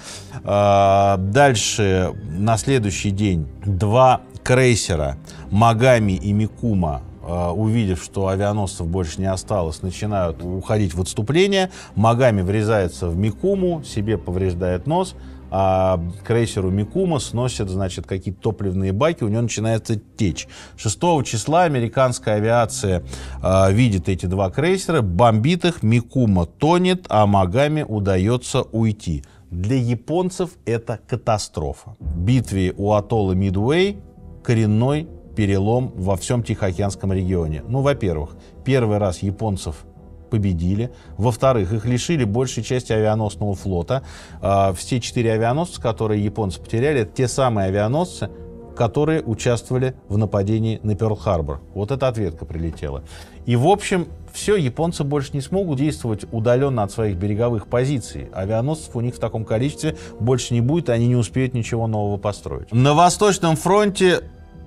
[SPEAKER 2] Дальше, на следующий день, два крейсера Магами и Микума, увидев, что авианосцев больше не осталось, начинают уходить в отступление. Магами врезается в Микуму, себе повреждает нос, а крейсеру Микума сносят, значит, какие-то топливные баки, у него начинается течь. 6 числа американская авиация видит эти два крейсера, бомбит их, Микума тонет, а Магами удается уйти. Для японцев это катастрофа. В битве у атолла Мидуэй коренной перелом во всем Тихоокеанском регионе. Ну, во-первых, первый раз японцев победили. Во-вторых, их лишили большей части авианосного флота. Все 4 авианосца, которые японцы потеряли, это те самые авианосцы, которые участвовали в нападении на Пёрл-Харбор. Вот эта ответка прилетела. И, в общем, все, японцы больше не смогут действовать удаленно от своих береговых позиций. Авианосцев у них в таком количестве больше не будет, и они не успеют ничего нового построить. На Восточном фронте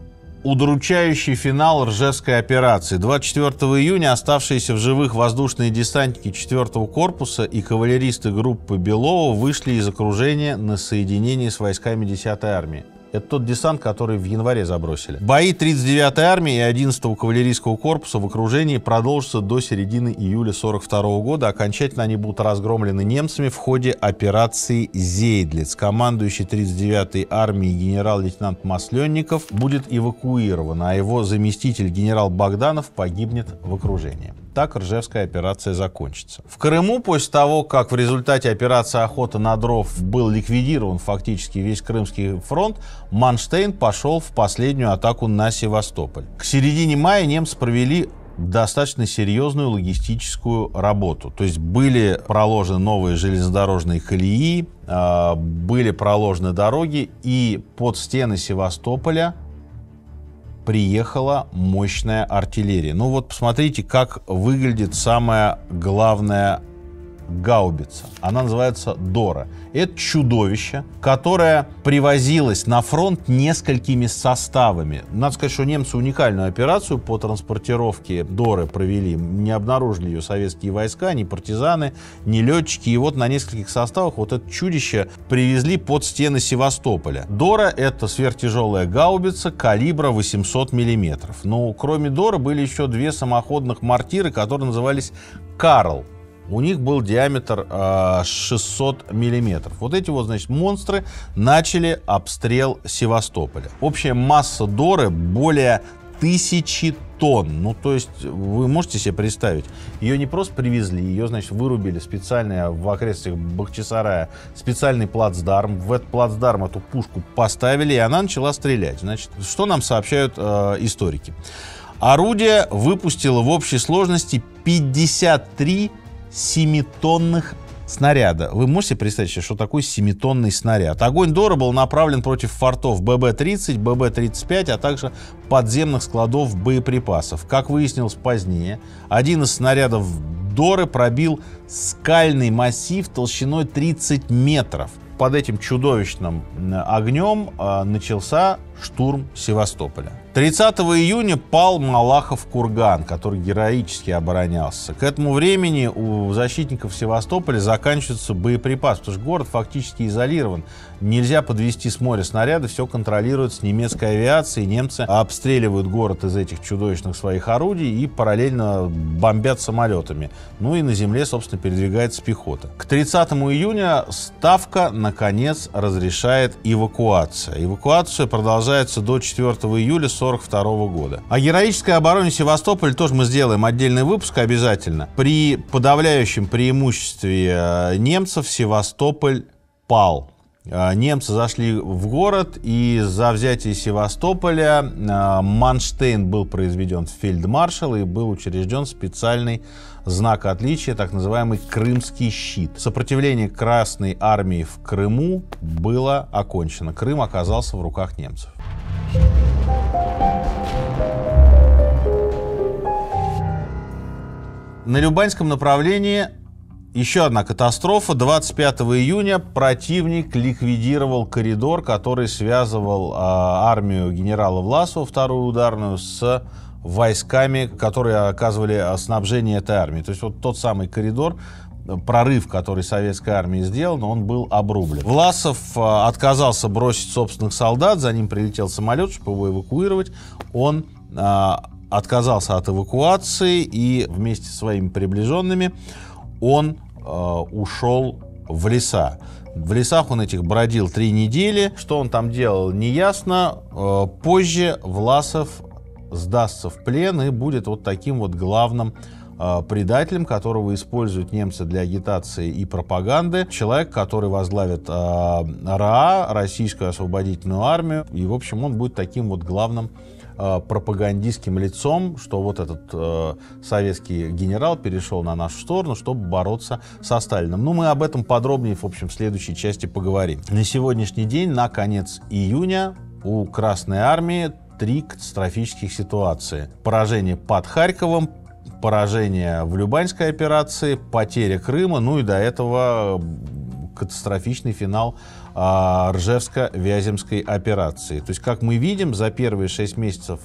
[SPEAKER 2] удручающий финал Ржевской операции. 24 июня оставшиеся в живых воздушные десантники 4-го корпуса и кавалеристы группы Белова вышли из окружения на соединение с войсками 10-й армии. Это тот десант, который в январе забросили. Бои 39-й армии и 11-го кавалерийского корпуса в окружении продолжатся до середины июля 1942 года. Окончательно они будут разгромлены немцами в ходе операции «Зейдлиц». Командующий 39-й армией генерал-лейтенант Масленников будет эвакуирован, а его заместитель генерал Богданов погибнет в окружении. Так Ржевская операция закончится. В Крыму, после того, как в результате операции «Охота на дров» был ликвидирован фактически весь Крымский фронт, Манштейн пошел в последнюю атаку на Севастополь. К середине мая немцы провели достаточно серьезную логистическую работу. То есть были проложены новые железнодорожные колеи, были проложены дороги, и под стены Севастополя приехала мощная артиллерия. Ну вот посмотрите, как выглядит самая главная гаубица. Она называется Дора. Это чудовище, которое привозилось на фронт несколькими составами. Надо сказать, что немцы уникальную операцию по транспортировке Доры провели. Не обнаружили ее советские войска, ни партизаны, ни летчики. И вот на нескольких составах вот это чудище привезли под стены Севастополя. Дора — это сверхтяжелая гаубица калибра 800 мм. Но кроме Дора были еще две самоходных мортиры, которые назывались «Карл». У них был диаметр 600 миллиметров. Вот эти вот, значит, монстры начали обстрел Севастополя. Общая масса Доры более 1000 тонн. Ну, то есть, вы можете себе представить, ее не просто привезли, ее, значит, вырубили специально в окрестностях Бахчисарая специальный плацдарм. В этот плацдарм эту пушку поставили, и она начала стрелять. Значит, что нам сообщают историки? Орудие выпустило в общей сложности 53 7-тонных снаряда. Вы можете представить себе, что такое 7-тонный снаряд? Огонь Дора был направлен против фортов ББ-30, ББ-35, а также подземных складов боеприпасов. Как выяснилось позднее, один из снарядов Доры пробил скальный массив толщиной 30 метров. Под этим чудовищным огнем начался штурм Севастополя. 30 июня пал Малахов курган, который героически оборонялся. К этому времени у защитников Севастополя заканчивается боеприпас, потому что город фактически изолирован. Нельзя подвести с моря снаряды, все контролируется немецкой авиацией. Немцы обстреливают город из этих чудовищных своих орудий и параллельно бомбят самолетами. Ну и на земле, собственно, передвигается пехота. К 30 июня Ставка, наконец, разрешает эвакуацию. Эвакуация продолжается до 4 июля 1942 года. О героической обороне Севастополя тоже мы сделаем отдельный выпуск обязательно. При подавляющем преимуществе немцев Севастополь пал. Немцы зашли в город, и за взятие Севастополя Манштейн был произведен в фельдмаршал и был учрежден специальный знак отличия, так называемый Крымский щит. Сопротивление Красной армии в Крыму было окончено. Крым оказался в руках немцев. На Любанском направлении еще одна катастрофа. 25 июня противник ликвидировал коридор, который связывал армию генерала Власова, вторую ударную, с войсками, которые оказывали снабжение этой армии. То есть вот тот самый коридор, прорыв, который советская армия сделала, он был обрублен. Власов отказался бросить собственных солдат, за ним прилетел самолет, чтобы его эвакуировать. Он отказался от эвакуации и вместе со своими приближенными он ушел в леса. В лесах он этих бродил 3 недели. Что он там делал, неясно. Позже Власов сдастся в плен и будет вот таким вот главным предателем, которого используют немцы для агитации и пропаганды. Человек, который возглавит РАА, Российскую освободительную армию. И, в общем, он будет таким вот главным пропагандистским лицом, что вот этот советский генерал перешел на нашу сторону, чтобы бороться со Сталиным. Ну, мы об этом подробнее, в общем, в следующей части поговорим. На сегодняшний день, на конец июня, у Красной армии 3 катастрофических ситуации. Поражение под Харьковом, поражение в Любанской операции, потеря Крыма, ну и до этого катастрофичный финал Ржевско-Вяземской операции. То есть, как мы видим, за первые 6 месяцев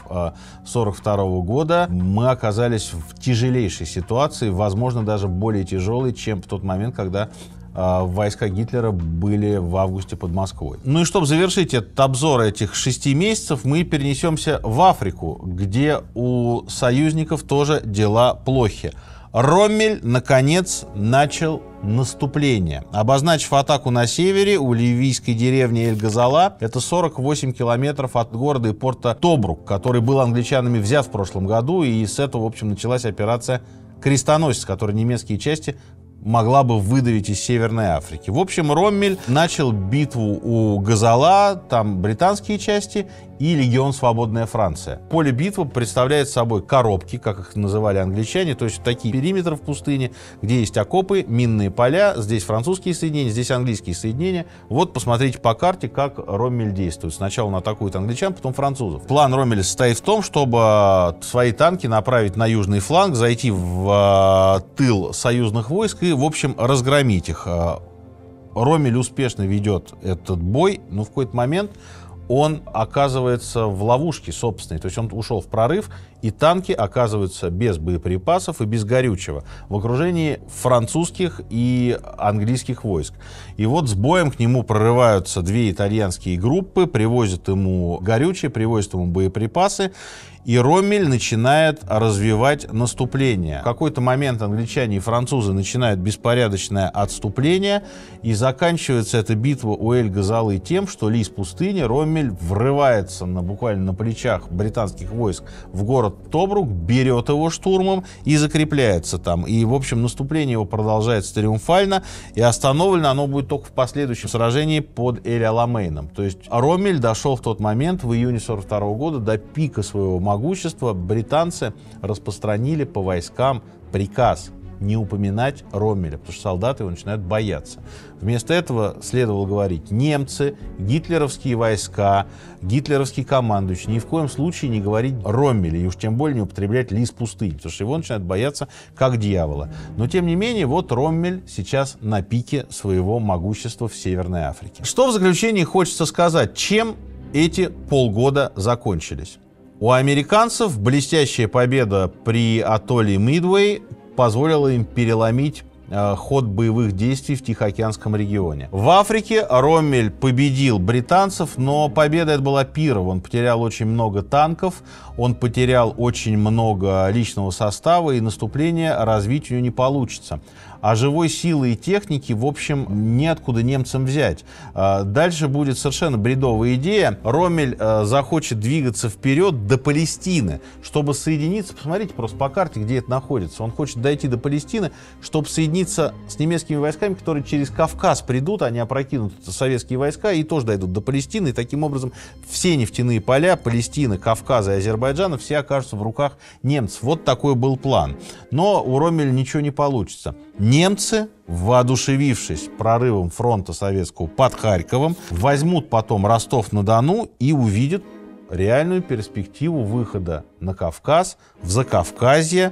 [SPEAKER 2] 1942 года мы оказались в тяжелейшей ситуации, возможно, даже более тяжелой, чем в тот момент, когда войска Гитлера были в августе под Москвой. Ну и чтобы завершить этот обзор этих 6 месяцев, мы перенесемся в Африку, где у союзников тоже дела плохи. Роммель, наконец, начал наступление. Обозначив атаку на севере у ливийской деревни Эль-Газала, это 48 километров от города и порта Тобрук, который был англичанами взят в прошлом году, и с этого, в общем, началась операция «Крестоносец», которую немецкие части могла бы выдавить из Северной Африки. В общем, Роммель начал битву у Газала, там британские части, и легион «Свободная Франция». Поле битвы представляет собой коробки, как их называли англичане, то есть такие периметры в пустыне, где есть окопы, минные поля, здесь французские соединения, здесь английские соединения. Вот посмотрите по карте, как Роммель действует. Сначала он атакует англичан, потом французов. План Роммеля состоит в том, чтобы свои танки направить на южный фланг, зайти в тыл союзных войск и, в общем, разгромить их. Роммель успешно ведет этот бой, но в какой-то момент он оказывается в ловушке собственной, то есть он ушел в прорыв, и танки оказываются без боеприпасов и без горючего в окружении французских и английских войск. И вот с боем к нему прорываются 2 итальянские группы, привозят ему горючее, привозят ему боеприпасы, и Роммель начинает развивать наступление. В какой-то момент англичане и французы начинают беспорядочное отступление, и заканчивается эта битва у Эль-Газалы тем, что лис пустыни Роммель врывается буквально на плечах британских войск в город Тобрук, берет его штурмом и закрепляется там. И, в общем, наступление его продолжается триумфально, и остановлено оно будет только в последующем сражении под Эль-Аламейном. То есть Роммель дошел в тот момент, в июне 1942 года, до пика своего могущества. Британцы распространили по войскам приказ не упоминать Роммеля, потому что солдаты его начинают бояться. Вместо этого следовало говорить: немцы, гитлеровские войска, гитлеровский командующий, ни в коем случае не говорить Роммеля, и уж тем более не употреблять лис пустыни, потому что его начинают бояться как дьявола. Но тем не менее, вот Роммель сейчас на пике своего могущества в Северной Африке. Что в заключении хочется сказать? Чем эти полгода закончились? У американцев блестящая победа при атолле Мидуэй позволила им переломить ход боевых действий в Тихоокеанском регионе. В Африке Роммель победил британцев, но победа это была пирова. Он потерял очень много танков, он потерял очень много личного состава, и наступление развить у него не получится. А живой силы и техники, в общем, неоткуда немцам взять. Дальше будет совершенно бредовая идея. Роммель захочет двигаться вперед до Палестины, чтобы соединиться. Посмотрите просто по карте, где это находится. Он хочет дойти до Палестины, чтобы соединиться с немецкими войсками, которые через Кавказ придут, они опрокинут советские войска и тоже дойдут до Палестины. И таким образом все нефтяные поля Палестины, Кавказа и Азербайджана все окажутся в руках немцев. Вот такой был план. Но у Роммеля ничего не получится. Немцы, воодушевившись прорывом фронта советского под Харьковом, возьмут потом Ростов-на-Дону и увидят реальную перспективу выхода на Кавказ, в Закавказье,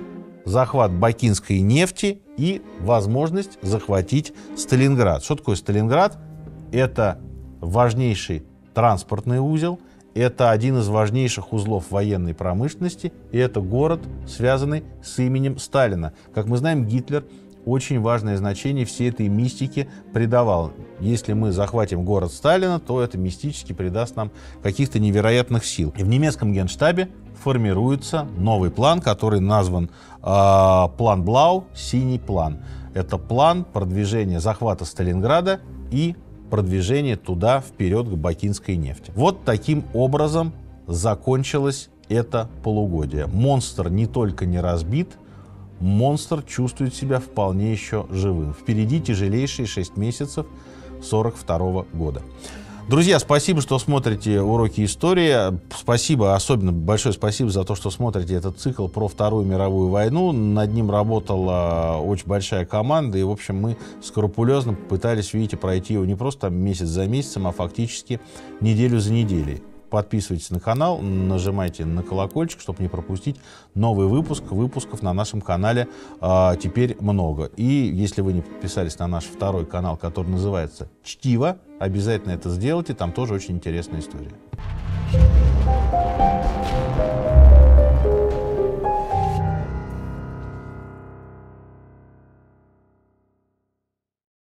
[SPEAKER 2] захват бакинской нефти и возможность захватить Сталинград. Что такое Сталинград? Это важнейший транспортный узел, это один из важнейших узлов военной промышленности, и это город, связанный с именем Сталина. Как мы знаем, Гитлер очень важное значение всей этой мистике придавал. Если мы захватим город Сталина, то это мистически придаст нам каких-то невероятных сил. И в немецком генштабе формируется новый план, который назван план Блау, синий план. Это план продвижения захвата Сталинграда и продвижения туда вперед к бакинской нефти. Вот таким образом закончилось это полугодие. Монстр не только не разбит, монстр чувствует себя вполне еще живым. Впереди тяжелейшие 6 месяцев 1942 года. Друзья, спасибо, что смотрите уроки истории. Спасибо, особенно большое спасибо за то, что смотрите этот цикл про Вторую мировую войну. Над ним работала очень большая команда, и, в общем, мы скрупулезно пытались, видите, пройти его не просто там месяц за месяцем, а фактически неделю за неделей. Подписывайтесь на канал, нажимайте на колокольчик, чтобы не пропустить новый выпуск. Выпусков на нашем канале теперь много. И если вы не подписались на наш второй канал, который называется «Чтиво», обязательно это сделайте, там тоже очень интересная история.